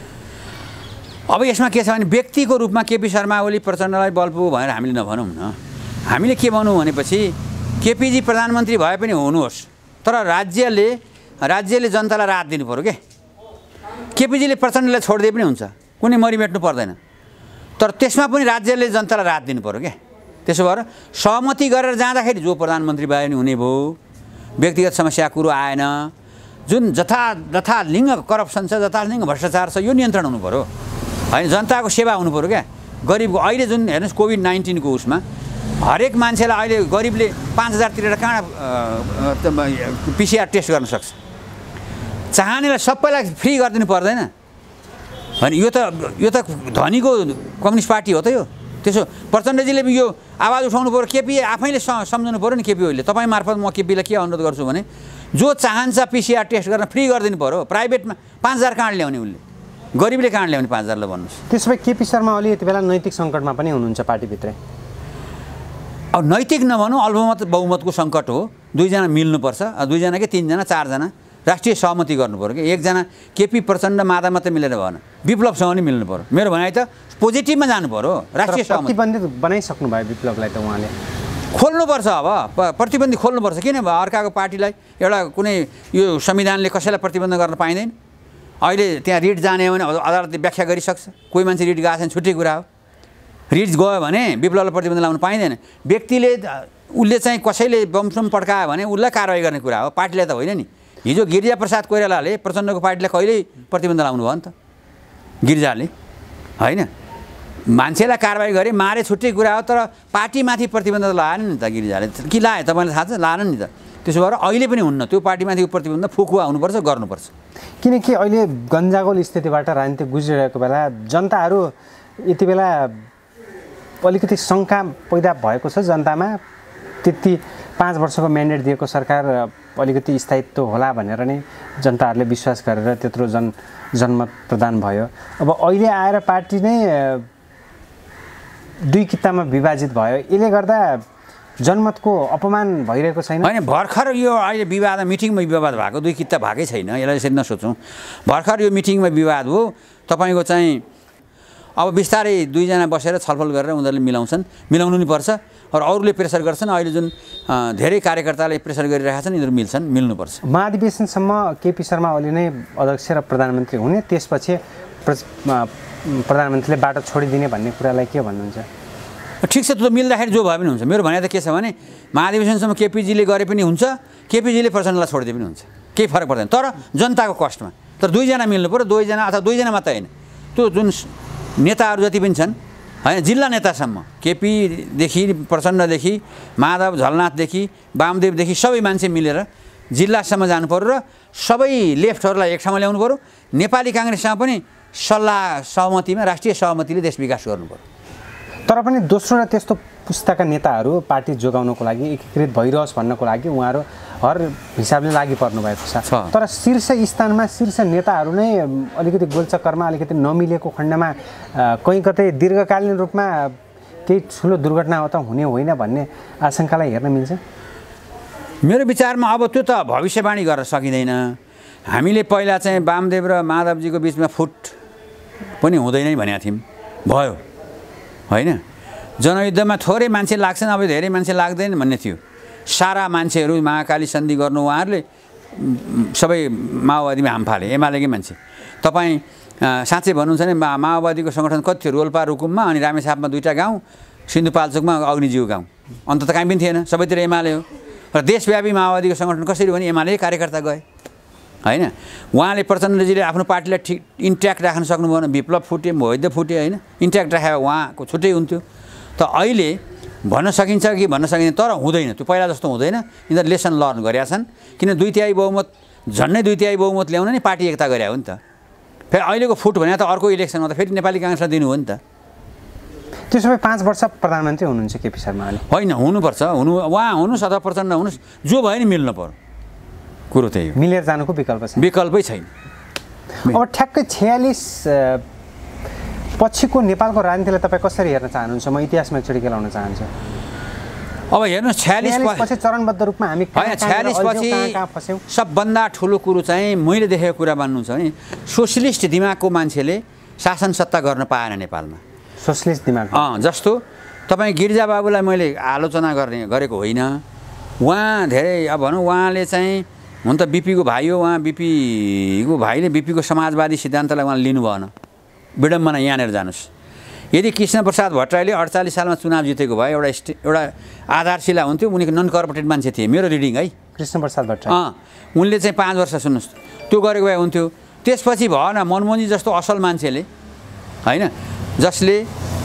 अब यसमा के छ भने व्यक्तिको रूपमा केपी शर्मा ओली प्रचण्डलाई बल पुग्यो भनेर हामीले नभनौँ न। हामीले के भनौँ भनेपछि केपीजी प्रधानमन्त्री भए पनि हुनुहोस्, तर राज्यले जनतालाई राहत दिनु पर्यो के। केपीजीले प्रचण्डलाई छोडिदिए पनि हुन्छ, कुनै मरिमेट्नु पर्दैन, तर त्यसमा पनि राज्यले जनतालाई राहत दिनु पर्यो के। त्यसो भएर सहमति गरेर जाँदाखेरि जो प्रधानमन्त्री भए पनि हुने भयो, व्यक्तिगत समस्या कुरो आएन, जुन जथा लिङ्ग करप्सन छ, जथा लिङ्ग भ्रष्टाचार छ, यो नियन्त्रण हुनु पऱ्यो होइन। जनताको सेवा हुनु पऱ्यो क्या। गरिबको अहिले जुन हेर्नुहोस् कोभिड-19 को उसमा हरेक मान्छेलाई अहिले गरिबले 5,000 तिरेर कहाँ PCR टेस्ट गर्न सक्छ? चाहनेलाई सबैलाई फ्री गरिदिनु पर्दैन होइन। यो त धनीको कम्युनिस्ट पार्टी हो त यो। त्यसो प्रचण्डजीले यो आवाज उठाउनु पऱ्यो, केपी आफैले सम्झनु पऱ्यो नि। केपी ओलीले तपाईँ मार्फत म केपीलाई के अनुरोध गर्छु भने जो चाहन्छ PCR टेस्ट गर्न फ्री गरिदिनु पऱ्यो। प्राइभेटमा 5,000 कहाँ ल्याउने, उसले गरिबले कहाँ ल्याउने 5,000 ल भन्नुहोस्। त्यसो भए केपी शर्मा ओली यति बेला नैतिक सङ्कटमा पनि हुनुहुन्छ पार्टीभित्रै। अब नैतिक नभनौँ, अल्पमत बहुमतको सङ्कट हो। दुईजना मिल्नुपर्छ, दुईजना कि तिनजना चारजना राष्ट्रिय सहमति गर्नु पऱ्यो कि। एकजना केपी प्रचण्ड माधव मात्रै मिलेर भएन, विप्लवसँग पनि मिल्नु पऱ्यो। मेरो भनाइ त पोजिटिभमा जानु पऱ्यो। राष्ट्रिय सहमति प्रतिबन्धित बनाइसक्नु भयो विप्लवलाई त उहाँले। खोल्नुपर्छ, अब प्रतिबन्धी खोल्नुपर्छ। किन अर्काको पार्टीलाई एउटा कुनै यो संविधानले कसैलाई प्रतिबन्ध गर्न पाइँदैन। अहिले त्यहाँ रिट जाने हो भने अदालतले व्याख्या गरिसक्छ। कोही मान्छे रिट गएको छैन, छुट्टै कुरा हो। रिट गयो भने विप्लवलाई प्रतिबन्ध लाउनु पाइँदैन। व्यक्तिले उसले चाहिँ कसैले बमसम पड्कायो भने उसलाई कारवाही गर्ने कुरा हो, पार्टीलाई त होइन नि। हिजो गिरिजा प्रसाद कोइरालाले प्रचण्डको पार्टीलाई कहिल्यै प्रतिबन्ध लाउनु भयो नि त, गिरिजाले होइन। मान्छेलाई कारवाही गरे, मारे, छुट्टै कुरा हो। तर पार्टीमाथि प्रतिबन्ध त लाएन नि त गिरिजाले। कि लाए तपाईँलाई थाहा छ? लाएन नि त। त्यसो भएर अहिले पनि हुन्न त्यो पार्टीमाथिको प्रतिबन्ध। फुकुवा हुनुपर्छ, गर्नुपर्छ। किनकि अहिले गन्जागोल स्थितिबाट राजनीति गुज्रिरहेको बेला जनताहरू यति बेला अलिकति शङ्का पैदा भएको छ जनतामा। त्यति 5 वर्षको म्यान्डेट दिएको सरकार अलिकति स्थायित्व होला भनेर नै जनताहरूले विश्वास गरेर त्यत्रो जनमत प्रदान भयो। अब अहिले आएर पार्टी नै दुई कितामा विभाजित भयो। यसले गर्दा जनमतको अपमान भइरहेको छैन होइन? भर्खर यो अहिले विवाद, मिटिङमा विवाद भएको, दुई किता भएकै छैन। यसलाई यसरी नसोचौँ। भर्खर यो मिटिङमा विवाद हो। तपाईँको चाहिँ अब बिस्तारै दुईजना बसेर छलफल गरेर उनीहरूले मिलाउँछन्, मिलाउनु नि पर्छ। अरूले प्रेसर गर्छन्। अहिले जुन धेरै कार्यकर्ताले प्रेसर गरिरहेका छन्, यिनीहरू मिल्छन्, मिल्नुपर्छ। महाधिवेशनसम्म केपी शर्मा ओली नै अध्यक्ष र प्रधानमन्त्री हुने, त्यसपछि प्रधानमन्त्रीले बाटो छोडिदिने भन्ने कुरालाई के भन्नुहुन्छ? ठिक छ, त्यो मिल्दाखेरि जो भए पनि हुन्छ। मेरो भनाइ त के छ भने महाधिवेशनसम्म केपीजीले गरे पनि हुन्छ, केपीजीले प्रचण्डलाई छोडिदिए पनि हुन्छ, केही फरक पर्दैन। तर जनताको कष्टमा। तर दुईजना मिल्नु पऱ्यो, दुईजना अथवा दुईजना मात्रै होइन। त्यो जुन नेताहरू जति पनि छन् होइन, जिल्ला नेतासम्म, केपीदेखि प्रचण्डदेखि माधव झलनाथदेखि वामदेवदेखि सबै मान्छे मिलेर जिल्लासम्म जानु पऱ्यो र सबै लेफ्टहरूलाई एक ठाउँमा ल्याउनु पऱ्यो। नेपाली काङ्ग्रेससँग पनि सल्लाह सहमतिमा, राष्ट्रिय सहमतिले देश विकास गर्नु पऱ्यो। तर पनि दोस्रो र त्यस्तो पुस्ताका नेताहरू पार्टी जोगाउनको लागि, एकीकृत भइरहोस् भन्नको लागि उहाँहरू हर हिसाबले लागि पर्नु भएको छ। तर शीर्ष स्थानमा शीर्ष नेताहरू नै अलिकति गोलचक्करमा, अलिकति नमिलेको खण्डमा कहीँ कतै दीर्घकालीन रूपमा केही ठुलो दुर्घटना हो त हुने होइन भन्ने आशंकालाई हेर्न मिल्छ? मेरो विचारमा अब त्यो त भविष्यवाणी गर्न सकिँदैन। हामीले पहिला चाहिँ वामदेव र माधवजीको बिचमा फुट पनि हुँदैन भनेका थियौँ, भयो होइन। जनयुद्धमा थोरै मान्छे लाग्छन्, अब धेरै मान्छे लाग्दैन भन्ने थियो। सारा मान्छेहरू महाकाली सन्धि गर्नु उहाँहरूले सबै माओवादीमा हाम फाले, एमालेकै मान्छे। तपाईँ साँच्चै भन्नुहुन्छ भने माओवादीको सङ्गठन कति थियो? रोल्पा, रुकुममा, अनि रामेछापमा 2टा गाउँ, सिन्धुपाल्चोकमा अग्निजीव गाउँ। अन्त त कहीँ पनि थिएन, सबैतिर एमाले हो। र देशव्यापी माओवादीको सङ्गठन कसरी भने एमाले कार्यकर्ता गए होइन। उहाँले प्रचण्डजीले आफ्नो पार्टीलाई ठिक इन्ट्याक्ट राख्न सक्नु भएन। विप्लव फुटे, मोहित फुटे होइन, इन्ट्याक्ट राखेर उहाँको छुट्टै हुन्थ्यो। त अहिले भन्न सकिन्छ कि भन्न सकिँदैन, तर हुँदैन। त्यो पहिला जस्तो हुँदैन। यिनीहरू लेसन लर्न गरेका छन्। किन 2/3 बहुमत, झन्डै 2/3 बहुमत ल्याउन नि पार्टी एकता गरे हो नि त। फेरि अहिलेको फुट भने त अर्को इलेक्सनमा त फेरि नेपाली काङ्ग्रेसलाई दिनु हो नि त। त्यसो भए 5 वर्ष प्रधानमन्त्री हुनुहुन्छ केपी शर्मा ओली? होइन, हुनुपर्छ। उहाँ हुनुहोस् अथवा प्रचण्ड हुनुहोस्, जो भयो नि मिल्नु पर्यो। कुरो त्यही हो। मिलेर जानुको विकल्प छैन? विकल्पै छैन। अब ठ्याक्कै 46 पछिको नेपालको राजनीतिलाई तपाईँ कसरी हेर्न चाहनुहुन्छ? म इतिहासमा एकचोटि केलाउन चाहन्छु। अब हेर्नुहोस्, 46 पछि चरणबद्ध रूपमा हामी होइन, 46 पछि फस्यौँ। सबभन्दा ठुलो कुरो चाहिँ मैले देखेको कुरा भन्नुहुन्छ भने सोसलिस्ट दिमागको मान्छेले शासन सत्ता गर्न पाएन नेपालमा। सोसलिस्ट दिमाग? जस्तो तपाईँ गिरिजा बाबुलाई मैले आलोचना गरेको होइन। उहाँ धेरै अब भनौँ, उहाँले चाहिँ हुन त बिपीको भाइ हो। उहाँ बिपीको भाइले बिपीको समाजवादी सिद्धान्तलाई उहाँले लिनु भएन। विडम्बना यहाँनिर जानुहोस्। यदि कृष्णप्रसाद भट्टराईले 48 सालमा चुनाव जितेको भए एउटा आधारशिला हुन्थ्यो। उनी नन करप्टेड मान्छे थिए, मेरो रिडिङ है। कृष्णप्रसाद भट्टराई उनले चाहिँ 5 वर्ष सुन्नुहोस् त्यो गरेको भए हुन्थ्यो। त्यसपछि भएन, मनमोहनजी जस्तो असल मान्छेले होइन, जसले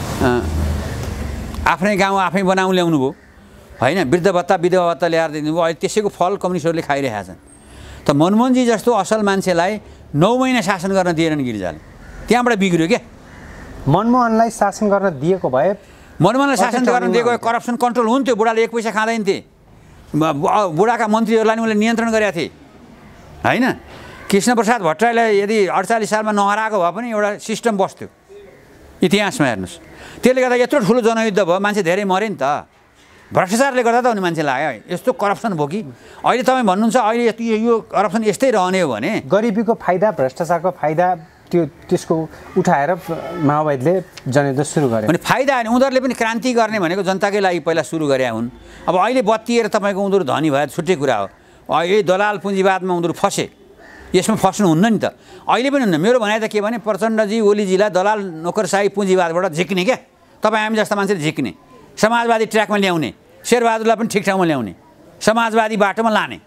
आफ्नै गाउँ आफै बनाउँ ल्याउनु भयो होइन, वृद्ध भत्ता विधवा भत्ता ल्याएर दिनुभयो। अहिले त्यसैको फल कम्युनिस्टहरूले खाइरहेका छन्। त मनमोहनजी जस्तो असल मान्छेलाई 9 महिना शासन गर्न दिएनन् गिरिजाले, त्यहाँबाट बिग्रियो क्या। मनमोहनलाई शासन गर्न दिएको भए, मनमोहनलाई शासन गर्न दिएको भए करप्सन कन्ट्रोल हुन्थ्यो। बुढाले 1 पैसा खाँदैन थिए, बुढाका मन्त्रीहरूलाई नि उनले नियन्त्रण गरेका थिए होइन। कृष्णप्रसाद भट्टराईलाई यदि 48 सालमा नहराएको भए पनि एउटा सिस्टम बस्थ्यो इतिहासमा, हेर्नुहोस्। त्यसले गर्दा यत्रो ठुलो जनयुद्ध भयो, मान्छे धेरै मरे नि त। भ्रष्टाचारले गर्दा त उनी मान्छे लाग्यो, यस्तो करप्सन भयो कि। अहिले तपाईँ भन्नुहुन्छ अहिले यो करप्सन यस्तै रहने हो भने, गरिबीको फाइदा, भ्रष्टाचारको फाइदा त्यसको उठाएर माओवादीले जनयुद्ध सुरु गरे भने फाइदा होइन। उनीहरूले पनि क्रान्ति गर्ने भनेको जनताकै लागि पहिला सुरु गरे हुन्। अब अहिले बत्तिएर तपाईँको उनीहरू धनी भए छुट्टै कुरा हो। यही दलाल पुँजीवादमा उनीहरू फसे, यसमा फस्नुहुन्न नि त। अहिले पनि हुन्न। मेरो भनाइ त के भने, प्रचण्डजी ओलीजीलाई दलाल नोकरसाही पुँजीवादबाट झिक्ने क्या। तपाईँ हामी जस्ता मान्छेले झिक्ने, समाजवादी ट्र्याकमा ल्याउने, शेरबहादुरलाई पनि ठिक ठाउँमा ल्याउने, समाजवादी बाटोमा लाने,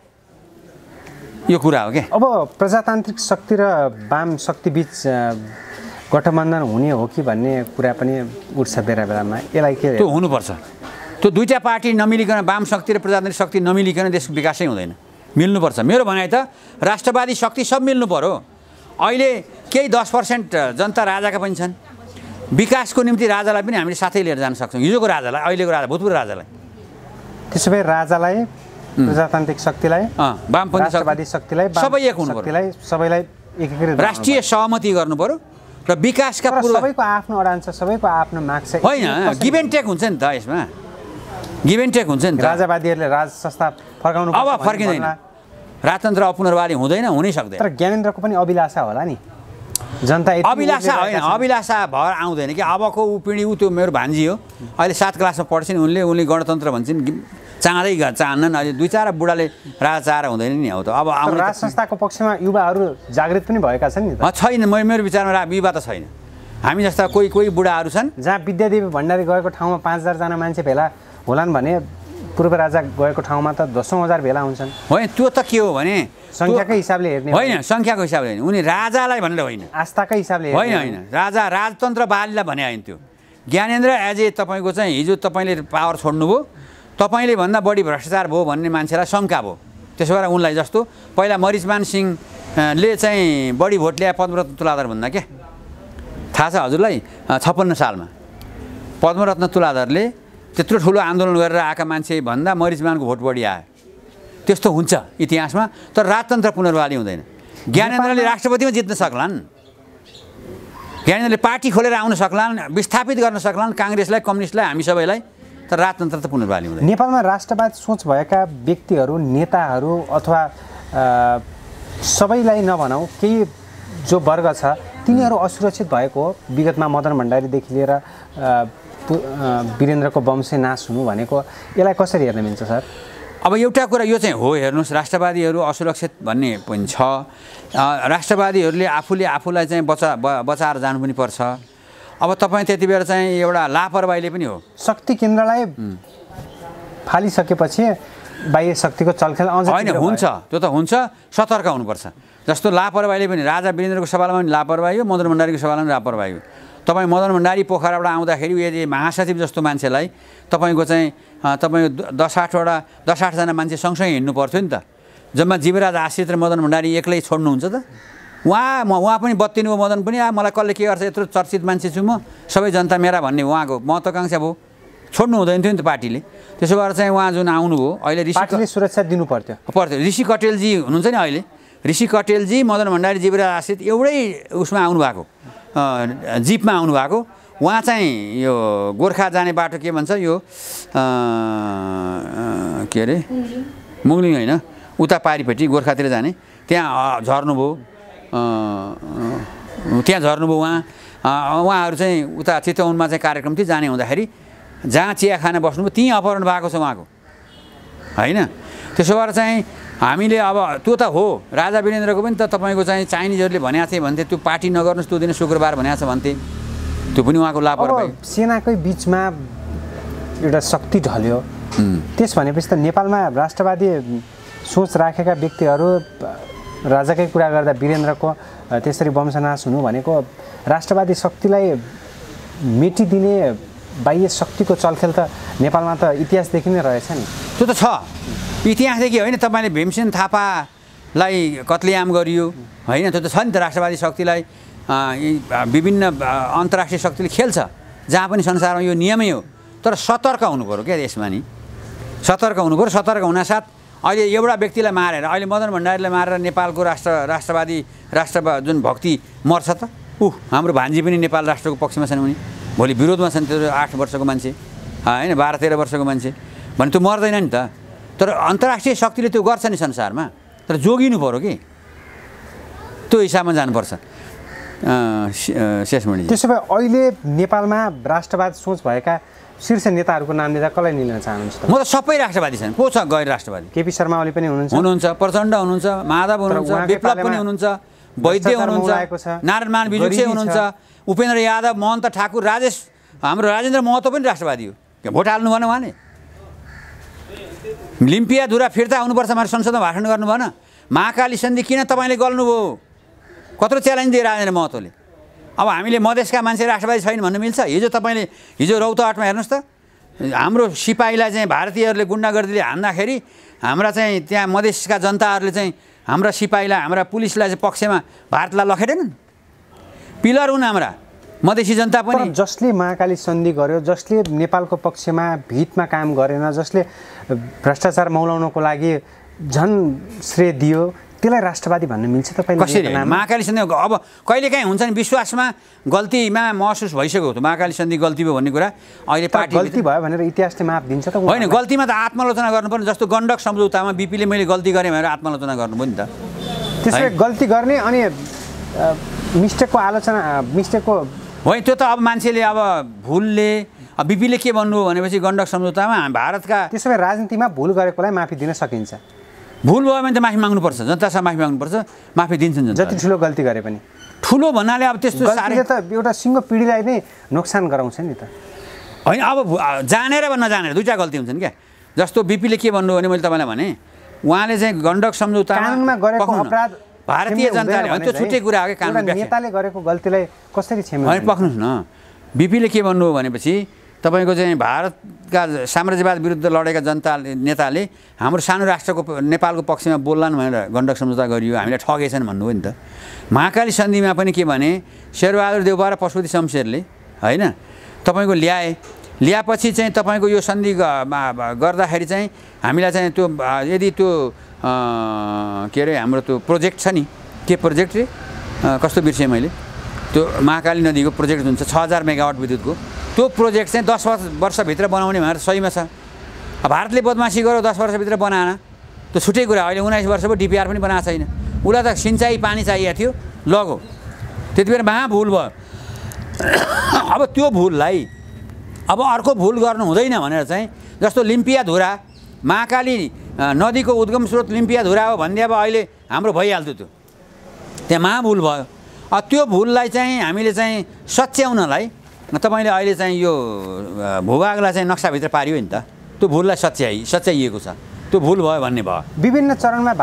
यो कुरा हो क्या। अब प्रजातान्त्रिक शक्ति र वाम शक्ति बीच गठबन्धन हुने हो कि भन्ने कुरा पनि उठ्छ बेला बेलामा। यसलाई के त्यो हुनुपर्छ। त्यो दुईटा पार्टी नमिलिकन, वाम शक्ति र प्रजातान्त्रिक शक्ति नमिलिकन देशको विकासै हुँदैन। मिल्नुपर्छ। मेरो भनाइ त राष्ट्रवादी शक्ति सब मिल्नु पर्यो। अहिले केही 10% जनता राजाका पनि छन्। विकासको निम्ति राजालाई पनि हामीले साथै लिएर जान सक्छौँ। हिजोको राजालाई, अहिलेको राजा, भूतपूर्व राजालाई। त्यसो भए राजालाई, प्रजातान्त्रिक शक्तिलाई, वामपन्थी राष्ट्रवादी शक्तिलाई, सबै एक हुनु पर्यो। सबैलाई एकीकृत राष्ट्रिय सहमति गर्नु पर्यो र विकासका पूर्व सबैको आफ्नो अडान छ, सबैको आफ्नो माग छ। होइन, गिभ एन्ड टेक हुन्छ नि त यसमा, गिभ एन्ड टेक हुन्छ नि त। राजावादीहरूले राज संस्था फर्काउनु, अब फर्किँदैन। राजतन्त्र अपुनरवादी हुँदैन, हुनै सक्दैन। तर ज्ञानेन्द्रको पनि अभिलाषा होला नि, जनता अभिलाषा होइन, अभिलाषा भएर आउँदैन कि। अबको पिँढी त्यो मेरो भान्जी हो, अहिले 7 क्लासमा पढ्छन्, उनले गणतन्त्र भन्छन्, चाहन्नन्। अहिले 2-4 बुढाले राजा चाहेर हुँदैन नि हो त। अब राज संस्थाको पक्षमा युवाहरू जागृत पनि भएका छन् नि त। छैन, मेरो विचारमा युवा त छैन। हामी जस्ता कोही बुढाहरू छन्। जहाँ विद्यादेवी भण्डारी गएको ठाउँमा 5000 जना मान्छे भेला होलान् भने, पूर्व राजा गएको ठाउँमा त 10,000 भेला हुन्छन्। होइन, त्यो त के हो भने सङ्ख्याकै हिसाबले हेर्ने होइन, सङ्ख्याको हिसाबले होइन। उनी राजालाई भनेर होइन, आस्थाकै हिसाबले होइन। राजा राजतन्त्रवादीलाई भने होइन। त्यो ज्ञानेन्द्र एज ए तपाईँको चाहिँ हिजो तपाईँले पावर छोड्नुभयो, तपाईँले भन्दा बढी भ्रष्टाचार भयो भन्ने मान्छेलाई शङ्का भयो। त्यसो भएर उनलाई जस्तो पहिला मरिचमान सिंहले चाहिँ बढी भोट ल्याए पद्मरत्न तुलाधर भन्दा क्या, थाहा छ हजुरलाई? 56 सालमा पद्मरत्न तुलाधरले त्यत्रो ठुलो आन्दोलन गरेर आएका मान्छे भन्दा मरिचमानको भोट बढी आयो। त्यस्तो हुन्छ इतिहासमा। तर राजतन्त्र पुनर्वाली हुँदैन। ज्ञानेन्द्रले राष्ट्रपतिमा जित्न सक्लान्, ज्ञानेन्द्रले पार्टी खोलेर आउन सक्लान्, विस्थापित गर्न सक्लान् काङ्ग्रेसलाई, कम्युनिस्टलाई, हामी सबैलाई। तर राजतन्त्र त पुनर्वाली हुँदैन। नेपालमा राष्ट्रवाद सोच भएका व्यक्तिहरू, नेताहरू अथवा सबैलाई नभनौँ, केही जो वर्ग छ तिनीहरू असुरक्षित भएको हो। विगतमा मदन भण्डारीदेखि लिएर वीरेन्द्रको वंशे नाश हुनु भनेको, यसलाई कसरी हेर्न मिल्छ सर? अब एउटा कुरा यो चाहिँ हो, हेर्नुहोस्, राष्ट्रवादीहरू असुरक्षित भन्ने पनि छ। राष्ट्रवादीहरूले आफूलाई चाहिँ बचाएर जानु पनि पर्छ। अब तपाईँ त्यति बेला चाहिँ एउटा लापरवाहीले पनि हो। शक्ति केन्द्रलाई फालिसकेपछि बाह्य शक्तिको चलखेल अझ होइन, हुन्छ, त्यो त हुन्छ। सतर्क हुनुपर्छ। जस्तो लापरवाहीले पनि, राजा वीरेन्द्रको सवालमा पनि लापरवाही हो, मदन भण्डारीको सवालमा पनि लापरवाही हो। तपाईँ मदन भण्डारी पोखराबाट आउँदाखेरि यदि महासचिव जस्तो मान्छेलाई तपाईँको चाहिँ तपाईँको 10-8 जना मान्छे सँगसँगै हिँड्नु पर्थ्यो नि त। जम्मा जीवराज आश्रित र मदन भण्डारी एक्लै छोड्नुहुन्छ त? उहाँ पनि बत्तिनु हो, मदन पनि मलाई कसले के गर्छ, यत्रो चर्चित मान्छे छु म, सबै जनता मेरा भन्ने उहाँको महत्त्वाकांक्षा भयो। छोड्नु हुँदैन थियो नि त पार्टीले। त्यसो भएर चाहिँ उहाँ जुन आउनुभयो, अहिले पार्टीले सुरक्षा दिनु पर्थ्यो। ऋषि कटेलजी हुनुहुन्छ नि अहिले, ऋषि कटेलजी, मदन भण्डारी, जीवराज आश्रित एउटै उसमा आउनुभएको, जिपमा आउनुभएको। उहाँ चाहिँ यो गोर्खा जाने बाटो के भन्छ, यो के अरे मुङ्लिङ होइन, उता पारिपट्टि गोर्खातिर जाने, त्यहाँ झर्नुभयो। उहाँहरू चाहिँ उता चितवनमा चाहिँ कार्यक्रम थियो, जाने हुँदाखेरि जहाँ चिया खान बस्नुभयो त्यहीँ अपहरण भएको छ उहाँको, होइन? त्यसो भएर चाहिँ हामीले अब त्यो त हो, राजा वीरेन्द्रको पनि त तपाईँको चाहिँ चाइनिजहरूले भनेको थिए भन्थे, त्यो पार्टी नगर्नुहोस् त्यो दिन शुक्रबार भनेको छ भन्थे, त्यो पनि उहाँको लापरवाही। सेनाकै बिचमा एउटा शक्ति ढल्यो, त्यस भनेपछि त नेपालमा राष्ट्रवादी सोच राखेका व्यक्तिहरू राजाकै कुरा गर्दा वीरेन्द्रको त्यसरी वंशनाश हुनु भनेको राष्ट्रवादी शक्तिलाई मेटिदिने बाह्य शक्तिको चलखेल त नेपालमा त इतिहासदेखि नै रहेछ नि। त्यो त छ, इतिहासदेखि होइन। तपाईँले भीमसेन थापालाई कत्लेआम गरियो होइन, त्यो त छ नि त। राष्ट्रवादी शक्तिलाई विभिन्न अन्तर्राष्ट्रिय शक्तिले खेल्छ जहाँ पनि संसारमा, यो नियमै हो। तर सतर्क हुनु पऱ्यो क्या यसमा नि, सतर्क हुनु पऱ्यो। सतर्क हुनासाथ अहिले एउटा व्यक्तिलाई मारेर, अहिले मदन भण्डारीलाई मारेर नेपालको राष्ट्रवादी जुन भक्ति मर्छ त, हाम्रो भान्जी पनि नेपाल राष्ट्रको पक्षमा छन् भने, भोलि विरोधमा छन्। त्यो 8 वर्षको मान्छे होइन, 12-13 वर्षको मान्छे भने त्यो मर्दैन नि त। तर अन्तर्राष्ट्रिय शक्तिले त्यो गर्छ नि संसारमा, तर जोगिनु पऱ्यो कि, त्यो हिसाबमा जानुपर्छ। शेषमणि, त्यसो भए अहिले नेपालमा राष्ट्रवाद सोच भएका शीर्ष नेताहरूको नाम लिँदा कसलाई लिन चाहनुहुन्छ? म त सबै राष्ट्रवादी छन्। को छ गैर राष्ट्रवादी? केपी शर्मा ओली पनि हुनुहुन्छ, प्रचण्ड हुनुहुन्छ, माधव हुनुहुन्छ, विप्लव पनि हुनुहुन्छ, वैद्य हुनुहुन्छ, नारायण विजुक्षे हुनुहुन्छ, उपेन्द्र यादव, महन्त ठाकुर, राजेश, हाम्रो राजेन्द्र महतो पनि राष्ट्रवादी हो। भोट हाल्नु भएन उहाँले? लिम्पिया धुरा फिर्ता हुनुपर्छ भनेर संसदमा भाषण गर्नु भएन? महाकाली सन्धि किन तपाईँले गर्नुभयो? कत्रो च्यालेन्ज दिए राजेन्द्र महतोले। अब हामीले मधेसका मान्छे राष्ट्रवादी छैन भन्नु मिल्छ? हिजो रौतहटमा हेर्नुहोस् त, हाम्रो सिपाहीलाई चाहिँ भारतीयहरूले गुन्डागर्दीले हान्दाखेरि हाम्रा चाहिँ त्यहाँ मधेसका जनताहरूले चाहिँ हाम्रा सिपाहीलाई, हाम्रा पुलिसलाई चाहिँ पक्षमा भारतलाई लखेटेनन्। पिलर हुन् हाम्रा मधेसी जनता पनि। जसले महाकाली सन्धि गर्यो, जसले नेपालको पक्षमा भितमा काम गरेन, जसले भ्रष्टाचार मौलाउनको लागि झन् श्रेय दियो, त्यसलाई राष्ट्रवादी भन्नु मिल्छ तपाईँले? कसरी? महाकाली सन्धि अब कहिलेकाहीँ हुन्छ नि, विश्वासमा गल्तीमा महसुस भइसक्यो त महाकाली सन्धि गल्ती भयो भन्ने कुरा। अहिले पार्टी गल्ती भयो भनेर इतिहासले माफ दिन्छ त? होइन, गल्तीमा त आत्मालोचना गर्नुपर्ने। जस्तो गण्डक सम्झौतामा बीपीले मैले गल्ती गरेँ भनेर आत्मालोचना गर्नुभयो नि त। त्यसरी गल्ती गर्ने अनि मिस्टेकको आलोचना, मिस्टेकको होइन, त्यो त अब मान्छेले अब भुलले बीपीले के भन्नुभयो भनेपछि गण्डक सम्झौतामा भारतका, त्यसो भए राजनीतिमा भुल गरेकोलाई माफी दिन सकिन्छ? भुल भयो भने त माफी माग्नुपर्छ, जनतासँग माफी माग्नुपर्छ, माफी दिन्छन् जनता। जति ठुलो गल्ती गरे पनि ठुलो भन्नाले अब त्यस्तो गल्तीले त एउटा सिङ्गो पिँढीलाई नै नोक्सान गराउँछ नि त। होइन, अब जानेर वा नजानेर दुईवटा गल्ती हुन्छन् क्या। जस्तो बीपीले के भन्नुभयो भने मैले तपाईँलाई भने, उहाँले चाहिँ गण्डक सम्झौतामा गरेको अपराध भारतीय जनताले, त्यो छुट्टै कुरा हो कि कानुन नेताले गरेको गल्तीलाई कसरी क्षमा? होइन, पक्नुहोस् न, बीपीले के भन्नुभयो भनेपछि तपाईँको चाहिँ भारतका साम्राज्यवाद विरुद्ध लडेका नेताले हाम्रो सानो राष्ट्रको नेपालको पक्षमा बोल्लान् भनेर गण्डक सम्झौता गरियो, हामीलाई ठगेछन् भन्नुभयो नि त। महाकाली सन्धिमा पनि के भने, शेरबहादुर देउवा र पशुपति शमशेरले होइन तपाईँको ल्याएपछि चाहिँ तपाईँको यो सन्धि गर्दाखेरि चाहिँ हामीलाई चाहिँ त्यो यदि त्यो के अरे हाम्रो त्यो प्रोजेक्ट छ नि, के प्रोजेक्ट रे कस्तो बिर्सेँ मैले, त्यो महाकाली नदीको प्रोजेक्ट जुन छ 6000 मेगावाट विद्युतको, त्यो प्रोजेक्ट चाहिँ 10 वर्षभित्र बनाउने भनेर सहीमा छ। भारतले बदमासी गर्यो, 10 वर्षभित्र बनाएन, त्यो छुट्टै कुरा। अहिले 19 वर्ष भयो, डिपिआर पनि बनाएको छैन। उसलाई त सिँचाइ पानी चाहिएको थियो, लगो त्यति बेला महाभुल भयो। अब त्यो भुललाई अब अर्को भुल गर्नु हुँदैन भनेर चाहिँ, जस्तो लिम्पिया धुरा, महाकाली नदीको उद्गम स्रोत लिम्पिया धुरा हो भन्दै अब अहिले हाम्रो भइहाल्थ्यो, त्यो त्यहाँ महाभुल भयो। त्यो भुललाई चाहिँ हामीले चाहिँ सच्याउनलाई तपाईँले अहिले चाहिँ यो भूभागलाई चाहिँ नक्साभित्र पारियो नि त, त्यो भुललाई सच्याइएको छ, त्यो भुल भयो भन्ने भयो। विभिन्न चरणमा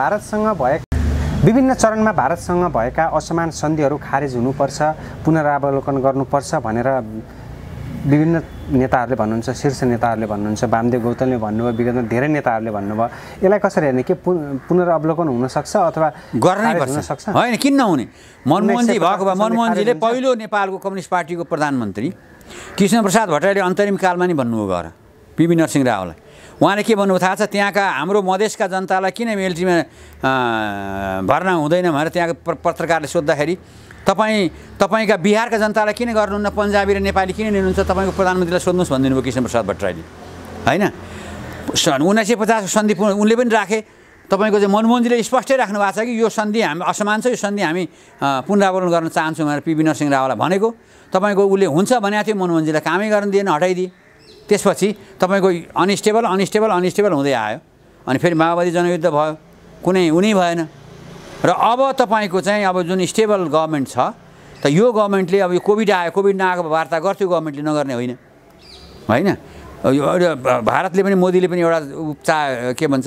भारतसँग भएका असमान सन्धिहरू खारेज हुनुपर्छ, पुनरावलोकन गर्नुपर्छ भनेर विभिन्न नेताहरूले भन्नुहुन्छ, शीर्ष नेताहरूले भन्नुहुन्छ, वामदेव गौतमले भन्नुभयो, विगतमा धेरै नेताहरूले भन्नुभयो। यसलाई कसरी हेर्ने, के पुनरावलोकन हुनसक्छ अथवा गर्नै पर्छ? होइन, किन नहुने? मनमोहनजी भएको भए, मनमोहनजीले पहिलो नेपालको कम्युनिस्ट पार्टीको प्रधानमन्त्री कृष्णप्रसाद भट्टराईले अन्तरिम कालमा नि भन्नुभयो गएर पीवी नरसिंह रावलाई। उहाँले के भन्नुभयो थाहा छ? त्यहाँका हाम्रो मधेसका जनतालाई किन मिलिट्रीमा भर्ना हुँदैन भनेर त्यहाँको पत्रकारले सोद्धाखेरि, तपाईँका बिहारका जनतालाई किन गर्नुहुन्न, पन्जाबी र नेपाली किन लिनुहुन्छ, तपाईँको प्रधानमन्त्रीलाई सोध्नुहोस् भनिदिनु भयो कृष्णप्रसाद भट्टराईले होइन। 1950 सन्धि उनले पनि राखे। तपाईँको चाहिँ मनमोहनजीले स्पष्टै राख्नु भएको छ कि यो सन्धि हामी असमान छ, यो सन्धि हामी पुनरावलोकन गर्न चाहन्छौँ भनेर पीवी नरसिंह रावलाई भनेको। तपाईँको उसले हुन्छ भनेको थियो, मनमोहनजीलाई कामै गर्न दिएन, हटाइदिए। त्यसपछि तपाईँको अनस्टेबल हुँदै आयो, अनि फेरि माओवादी जनयुद्ध भयो, कुनै उनी भएन। र अब तपाईँको चाहिँ अब जुन स्टेबल गभर्मेन्ट छ, त यो गभर्मेन्टले अब यो कोभिड आयो, कोभिड नआएको वार्ता गर्थ्यो गभर्मेन्टले, नगर्ने होइन होइन। यो भारतले पनि, मोदीले पनि एउटा के भन्छ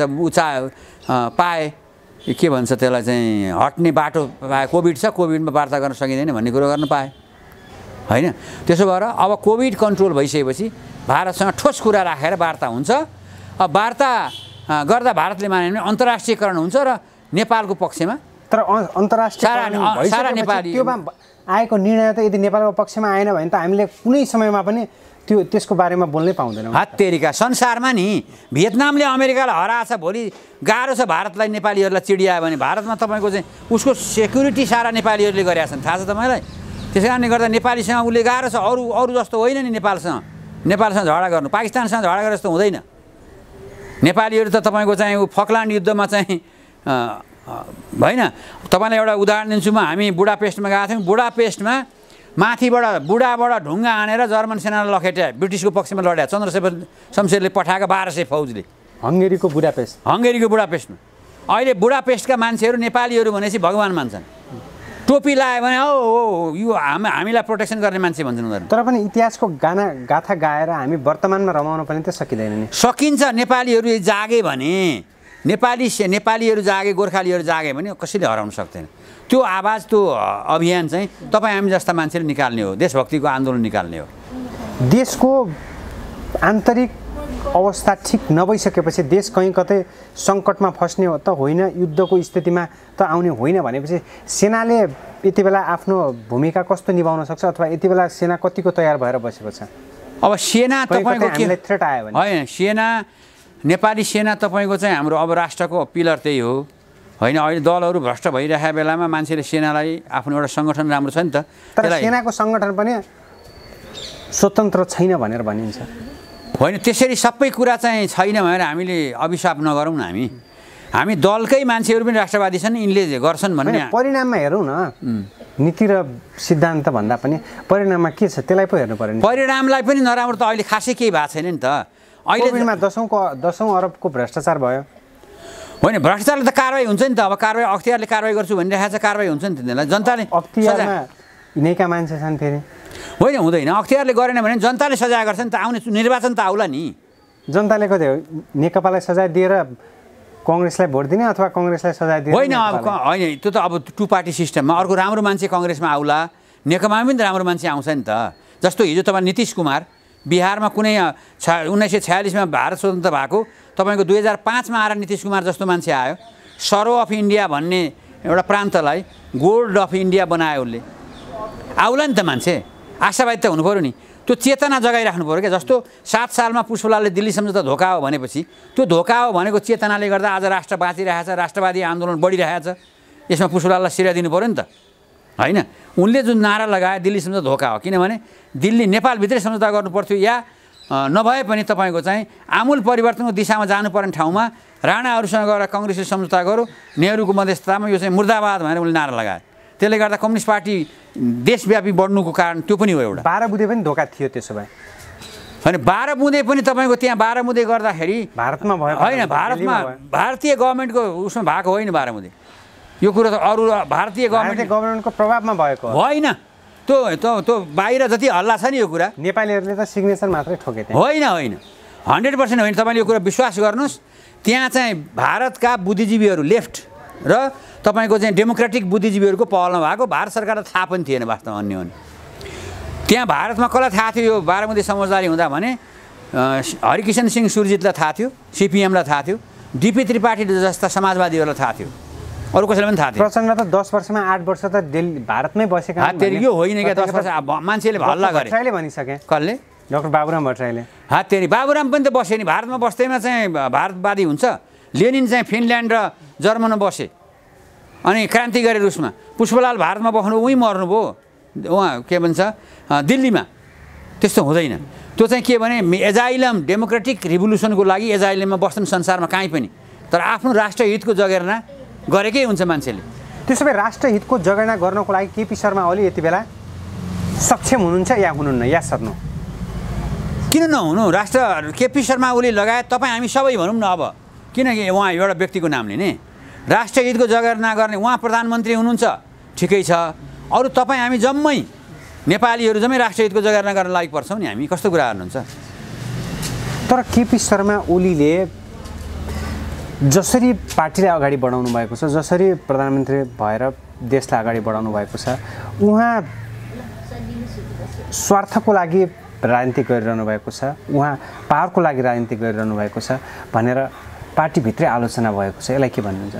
पाए, के भन्छ त्यसलाई चाहिँ हट्ने बाटो पाए। कोभिड छ, कोभिडमा वार्ता गर्न सकिँदैन भन्ने कुरो गर्न पाए होइन। त्यसो भएर अब कोभिड कन्ट्रोल भइसकेपछि भारतसँग ठोस कुरा राखेर वार्ता हुन्छ। अब वार्ता गर्दा भारतले माने भने अन्तर्राष्ट्रियकरण हुन्छ र नेपालको पक्षमा। तर अन्तर्राष्ट्रिय सारा नेपाली त्योमा आएको निर्णय त यदि नेपालको पक्षमा आएन भने त हामीले कुनै समयमा पनि त्यसको बारेमा बोल्नै पाउँदैनौँ। हत्तेरिका संसारमा नि भियतनामले अमेरिकालाई हराएछ, भोलि गाह्रो छ भारतलाई, नेपालीहरूलाई चिडियायो भने भारतमा तपाईँको चाहिँ उसको सेक्युरिटी सारा नेपालीहरूले गरेका छन्, थाहा छ तपाईँलाई। त्यसै कारणले गर्दा नेपालीसँग उसले गाह्रो छ। अरू जस्तो होइन नि नेपालसँग झगडा गर्नु, पाकिस्तानसँग झगडा गरे जस्तो हुँदैन। नेपालीहरू त तपाईँको चाहिँ फकल्यान्ड युद्धमा चाहिँ होइन। तपाईँलाई एउटा उदाहरण दिन्छु म। हामी बुडापेस्टमा गएको थियौँ। बुडापेस्टमा माथिबाट बुढाबाट ढुङ्गा हानेर जर्मन सेनालाई लखेट्या, ब्रिटिसको पक्षमा लड्या शमशेरले पठाएका 1200 फौजले हङ्गेरीको बुडापेस्टमा। अहिले बुडापेस्टका मान्छेहरू नेपालीहरू भनेपछि भगवान मान्छन्। टोपी लगायो भने हो यो हामीलाई प्रोटेक्सन गर्ने मान्छे भन्छन् उनीहरू। तर पनि इतिहासको गाथा गाएर हामी वर्तमानमा रमाउन पनि त सकिँदैन नि। सकिन्छ। नेपालीहरू जागे भने, नेपालीहरू जागे, गोर्खालीहरू जागे भने कसैले हराउन सक्दैन। त्यो आवाज, त्यो अभियान चाहिँ तपाईँ हामी जस्ता मान्छेले निकाल्ने हो, देशभक्तिको आन्दोलन निकाल्ने हो। देशको आन्तरिक अवस्था ठिक नभइसकेपछि देश कहीँ कतै सङ्कटमा फस्ने हो त होइन, युद्धको स्थितिमा त आउने होइन भनेपछि सेनाले यति बेला आफ्नो भूमिका कस्तो निभाउन सक्छ, अथवा यति बेला सेना कतिको तयार भएर बसेको छ? अब सेना तपाईँको हामीलाई थ्रेट आयो भने होइन, सेना नेपाली सेना तपाईँको चाहिँ हाम्रो अब राष्ट्रको पिलर त्यही हो होइन। अहिले दलहरू भ्रष्ट भइरहेको बेलामा मान्छेले सेनालाई आफ्नो एउटा सङ्गठन राम्रो छ नि त। तर सेनाको सङ्गठन पनि स्वतन्त्र छैन भनेर भनिन्छ होइन। त्यसरी सबै कुरा चाहिँ छैन भनेर हामीले अभिशाप नगरौँ न। हामी दलकै मान्छेहरू पनि राष्ट्रवादी छन्, यिनले गर्छन् भन्ने परिणाममा हेरौँ न। नीति र सिद्धान्त भन्दा पनि परिणाममा के छ त्यसलाई पो हेर्नु पर्यो नि। परिणामलाई पनि नराम्रो त अहिले खासै केही भएको छैन नि त। अहिले 10औं अरबको भ्रष्टाचार भयो होइन। भ्रष्टाचारले त कारवाही हुन्छ नि त। अब कारवाही अख्तियारले कारवाही गर्छु भनिरहेको छ, कारवाही हुन्छ नि त। त्यसलाई जनताले अख्तियारमा यिनैका मान्छे छन् फेरि होइन, हुँदैन। अख्तियारले गरेन भने जनताले सजाय गर्छ नि त। आउने निर्वाचन त आउला नि। जनताले कतै नेकपालाई सजाय दिएर कङ्ग्रेसलाई भोट दिने अथवा कङ्ग्रेसलाई सजाय दिने होइन। अब होइन, त्यो त अब टु पार्टी सिस्टममा अर्को राम्रो मान्छे कङ्ग्रेसमा आउला, नेकपामा पनि त राम्रो मान्छे आउँछ नि त। जस्तो हिजो तपाईँ नीतिश कुमार बिहारमा कुनै 1946मा भारत स्वतन्त्र भएको, तपाईँको 2005मा आएर नीतिश कुमार जस्तो मान्छे आयो। सरो अफ इन्डिया भन्ने एउटा प्रान्तलाई गोल्ड अफ इन्डिया बनायो उसले। आउला नि त मान्छे, आशावादी त हुनु पऱ्यो नि। त्यो चेतना जगाइराख्नु पऱ्यो क्या। जस्तो 7 सालमा पुष्पलालले दिल्ली सम्झौता धोका हो भनेपछि त्यो धोका हो भनेको चेतनाले गर्दा आज राष्ट्र बाँचिरहेछ, राष्ट्रवादी आन्दोलन बढिरहेछ। यसमा पुष्पलाललाई श्रेय दिनु पऱ्यो नि त होइन। उनले जुन नारा लगाए दिल्ली सम्झौता धोका हो, किनभने दिल्ली नेपालभित्रै सम्झौता गर्नु पर्थ्यो, या नभए पनि तपाईँको चाहिँ आमूल परिवर्तनको दिशामा जानुपर्ने ठाउँमा राणाहरूसँग गएर कङ्ग्रेसले सम्झौता गर्यो, नेहरूको मध्यस्थतामा यो चाहिँ मुर्दाबाद भनेर उनले नारा लगाए। त्यसले गर्दा कम्युनिस्ट पार्टी देशव्यापी बढ्नुको कारण त्यो पनि हो। एउटा 12 बुँदे पनि धोका थियो त्यसो भए होइन। 12 बुँदे पनि तपाईँको त्यहाँ 12 बुँदे गर्दाखेरि भारतमा भयो होइन, भारतमा भारतीय गभर्मेन्टको उसमा भएको होइन 12 बुँदे। यो कुरो त अरू भारतीय गभर्मेन्टको प्रभावमा भएको होइन। त्यो बाहिर जति हल्ला छ नि यो कुरा, नेपालीहरूले त सिग्नेचर मात्रै ठोके थिए। होइन 100% होइन। तपाईँले यो कुरा विश्वास गर्नुहोस्, त्यहाँ चाहिँ भारतका बुद्धिजीवीहरू लेफ्ट र तपाईँको चाहिँ डेमोक्रेटिक बुद्धिजीवीहरूको पहलमा भएको। भारत सरकारलाई थाहा पनि थिएन वास्तवमा। अन्य हो त्यहाँ भारतमा कसलाई थाहा थियो यो 12 बुँदे समझदारी हुँदा भने हरिकिशन सिंह सुरजितलाई थाहा थियो, सिपिएमलाई थाहा थियो, डिपी त्रिपाठी जस्ता समाजवादीहरूलाई थाहा थियो, अरू कसैलाई पनि थाहा थियो। प्रचण्ड त 10 वर्षमा 8 वर्ष त भारतमै बसेका। यो होइन क्या 10 वर्ष मान्छेले हल्ला गरे। भट्टराईले भनिसके। कसले? डाक्टर बाबुराम भट्टराईले। बाबुराम पनि त बसे नि भारतमा। बस्दैमा चाहिँ भारतवादी हुन्छ। लेनिन चाहिँ फिनल्यान्ड र जर्मनमा बसे अनि क्रान्ति गरे रुसमा। पुष्पलाल भारतमा बस्नु, उहीँ मर्नुभयो उहाँ के भन्छ दिल्लीमा। त्यस्तो हुँदैन। त्यो चाहिँ के भने एजाइलम डेमोक्रेटिक रिभोल्युसनको लागि एजाइलममा बस्छन् संसारमा कहीँ पनि, तर आफ्नो राष्ट्रहितको जगेर्ना गरेकै हुन्छ मान्छेले। त्यसो भए राष्ट्रहितको जगेर्ना गर्नको लागि केपी शर्मा ओली यति बेला सक्षम हुनुहुन्छ या हुनुहुन्न या सर्नु? किन नहुनु? केपी शर्मा ओली लगायत तपाईँ हामी सबै भनौँ न। अब किनकि उहाँ एउटा व्यक्तिको नामले नै राष्ट्रहितको जगेर्ना गर्ने, उहाँ प्रधानमन्त्री हुनुहुन्छ ठिकै छ, अरू तपाईँ हामी जम्मै नेपालीहरू जम्मै राष्ट्रिय हितको जगेर्ना गर्न लागि पर्छौँ नि हामी। कस्तो कुरा गर्नुहुन्छ? तर केपी शर्मा ओलीले जसरी पार्टीलाई अगाडि बढाउनु भएको छ, जसरी प्रधानमन्त्री भएर देशलाई अगाडि बढाउनु भएको छ, उहाँ स्वार्थको लागि राजनीति गरिरहनु भएको छ, उहाँ पावरको लागि राजनीति गरिरहनु भएको छ भनेर पार्टीभित्रै आलोचना भएको छ। यसलाई के भन्नुहुन्छ?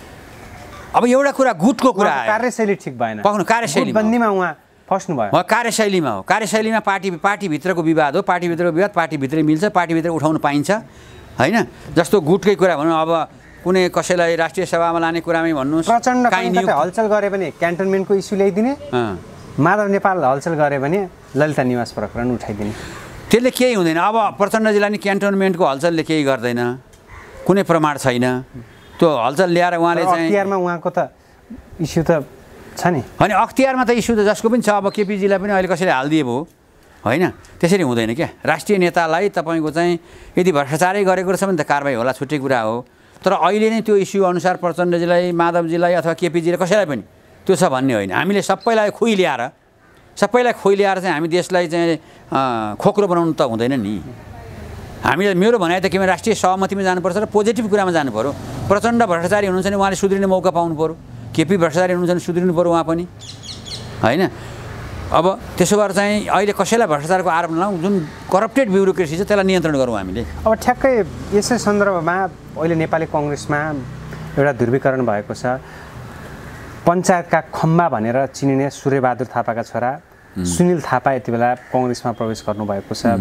अब एउटा कुरा गुटको कुरा आयो, कार्यशैली ठिक भएन, कार्यशैली बन्दीमा उहाँ फस्नु भयो। कार्यशैलीमा हो, कार्यशैलीमा पार्टीभित्रको विवाद हो, पार्टीभित्रको विवाद पार्टीभित्रै मिल्छ, पार्टीभित्र उठाउन पाइन्छ होइन। जस्तो गुटकै कुरा भनौँ, अब कुनै कसैलाई राष्ट्रिय सभामा लाने कुरामै भन्नुहोस्, प्रचण्ड हलचल गरे भने क्यान्टोनमेन्टको इस्यु ल्याइदिने, माधव नेपाल हलचल गरे भने ललिता निवास प्रकरण उठाइदिने, त्यसले केही हुँदैन। अब प्रचण्डजीलाई नि क्यान्टोनमेन्टको हलचलले केही गर्दैन, कुनै प्रमाण छैन। त्यो हलचल ल्याएर उहाँले चाहिँ अख्तियारमा उहाँको त इस्यु त छ नि, होइन अख्तियारमा त इस्यु त जसको पनि छ। अब केपीजीलाई पनि अहिले कसैले हालिदिए भयो होइन, त्यसरी हुँदैन क्या। राष्ट्रिय नेतालाई तपाईँको चाहिँ यदि भ्रष्टाचारै गरेको छ भने त कारबाही होला, छुट्टै कुरा हो। तर अहिले नै त्यो इस्यु अनुसार प्रचण्डजीलाई, माधवजीलाई अथवा केपीजीलाई कसैलाई पनि त्यो छ भन्ने होइन। हामीले सबैलाई खोइ ल्याएर चाहिँ हामी देशलाई चाहिँ खोक्रो बनाउनु त हुँदैन नि। हामीले मेरो भनाइ त के भने राष्ट्रिय सहमतिमा जानुपर्छ र पोजिटिभ कुरामा जानु पऱ्यो। प्रचण्ड भ्रष्टाचारी हुनुहुन्छ भने उहाँले सुध्रिने मौका पाउनु पऱ्यो, केपी भ्रष्टाचारी हुनुहुन्छ भने सुध्रिनु पऱ्यो उहाँ पनि होइन। अब त्यसो भएर चाहिँ अहिले कसैलाई भ्रष्टाचारको आरोप नलाउँ, जुन करप्टेड ब्युरोक्रेसी छ त्यसलाई नियन्त्रण गरौँ हामीले। अब ठ्याक्कै यसै सन्दर्भमा अहिले नेपाली कङ्ग्रेसमा एउटा ध्रुवीकरण भएको छ। पञ्चायतका खम्बा भनेर चिनिने सूर्यबहादुर थापाका छोरा सुनिल थापा यति बेला कङ्ग्रेसमा प्रवेश गर्नुभएको छ।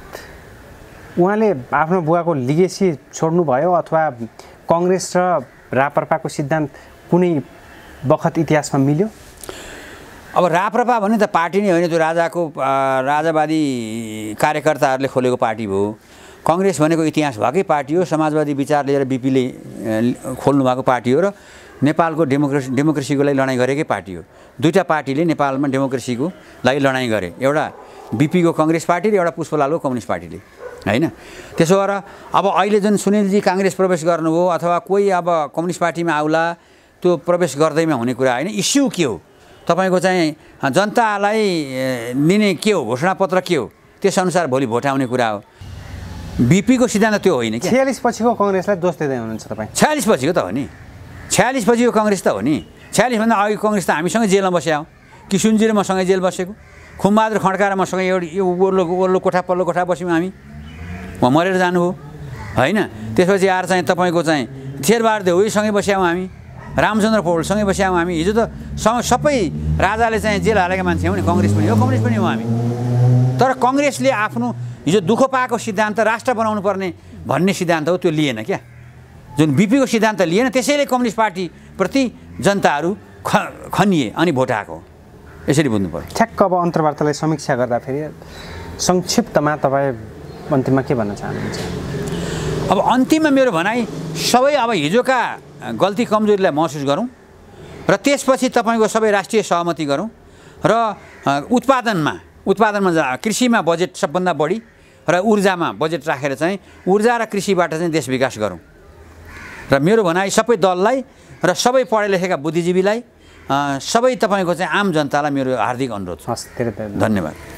उहाँले आफ्नो बुवाको लिगेसी छोड्नुभयो अथवा कङ्ग्रेस र राप्रपाको सिद्धान्त कुनै बखत इतिहासमा मिल्यो? अब राप्रपा भने त पार्टी नै होइन, त्यो राजावादी कार्यकर्ताहरूले खोलेको पार्टी भयो। कङ्ग्रेस भनेको इतिहास भएकै पार्टी हो, समाजवादी विचार लिएर बिपीले खोल्नु भएको पार्टी हो र नेपालको डेमोक्रेसीको लागि लडाइँ गरेकै पार्टी हो। दुईवटा पार्टीले नेपालमा डेमोक्रेसीको लागि लडाइँ गरे, एउटा बिपीको कङ्ग्रेस पार्टी र एउटा पुष्पलालको कम्युनिस्ट पार्टीले होइन। त्यसो भएर अब अहिले जुन सुनिलजी काङ्ग्रेस प्रवेश गर्नुभयो अथवा कोही अब कम्युनिस्ट पार्टीमा आउला, त्यो प्रवेश गर्दैमा हुने कुरा होइन। इस्यु के हो तपाईँको चाहिँ जनतालाई दिने के हो, घोषणापत्र के हो, त्यसअनुसार भोलि भोट आउने कुरा हो। बिपीको सिद्धान्त त्यो होइन कि 46 पछिको कङ्ग्रेसलाई दोष दिँदै हुनुहुन्छ तपाईँ? 46 पछिको त हो नि, 46 पछिको कङ्ग्रेस त हो नि। 46 भन्दा अघिको कङ्ग्रेस त हामीसँगै जेलमा बस्या हो, किशुनजी र मसँगै जेल बसेको, खुमबहादुर खड्का र मसँगै यो ओल्लो कोठा पल्लो कोठा बस्यौँ हामी, उहाँ मरेर जानुभयो होइन। त्यसपछि आएर चाहिँ तपाईँको चाहिँ शेरबहादुर देउईसँगै बस्यौँ हामी, रामचन्द्र पौडेलसँगै बस्यौँ हामी। हिजो त सबै राजाले चाहिँ जेल हालेका मान्छे हो नि, कङ्ग्रेस पनि हो, कम्युनिस्ट पनि हो हामी। तर कङ्ग्रेसले आफ्नो हिजो दुःख पाएको सिद्धान्त राष्ट्र बनाउनु पर्ने भन्ने सिद्धान्त हो, त्यो लिएन क्या। जुन बिपीको सिद्धान्त लिएन, त्यसैले कम्युनिस्ट पार्टीप्रति जनताहरू खनिए अनि भोट आएको, यसरी बुझ्नु पर्यो। ठ्याक्क अब अन्तर्वार्तालाई समीक्षा गर्दाखेरि संक्षिप्तमा तपाईँ अन्तिममा के भन्न चाहनुहुन्छ? अब अन्तिममा मेरो भनाइ सबै अब हिजोका गल्ती कमजोरीलाई महसुस गरौँ र त्यसपछि तपाईँको सबै राष्ट्रिय सहमति गरौँ र उत्पादनमा कृषिमा बजेट सबभन्दा बढी र ऊर्जामा बजेट राखेर चाहिँ ऊर्जा र कृषिबाट चाहिँ देश विकास गरौँ। र मेरो भनाइ सबै दललाई र सबै पढे लेखेका बुद्धिजीवीलाई, सबै तपाईँको चाहिँ आम जनतालाई मेरो हार्दिक अनुरोध छ। हस्, धेरै धन्यवाद।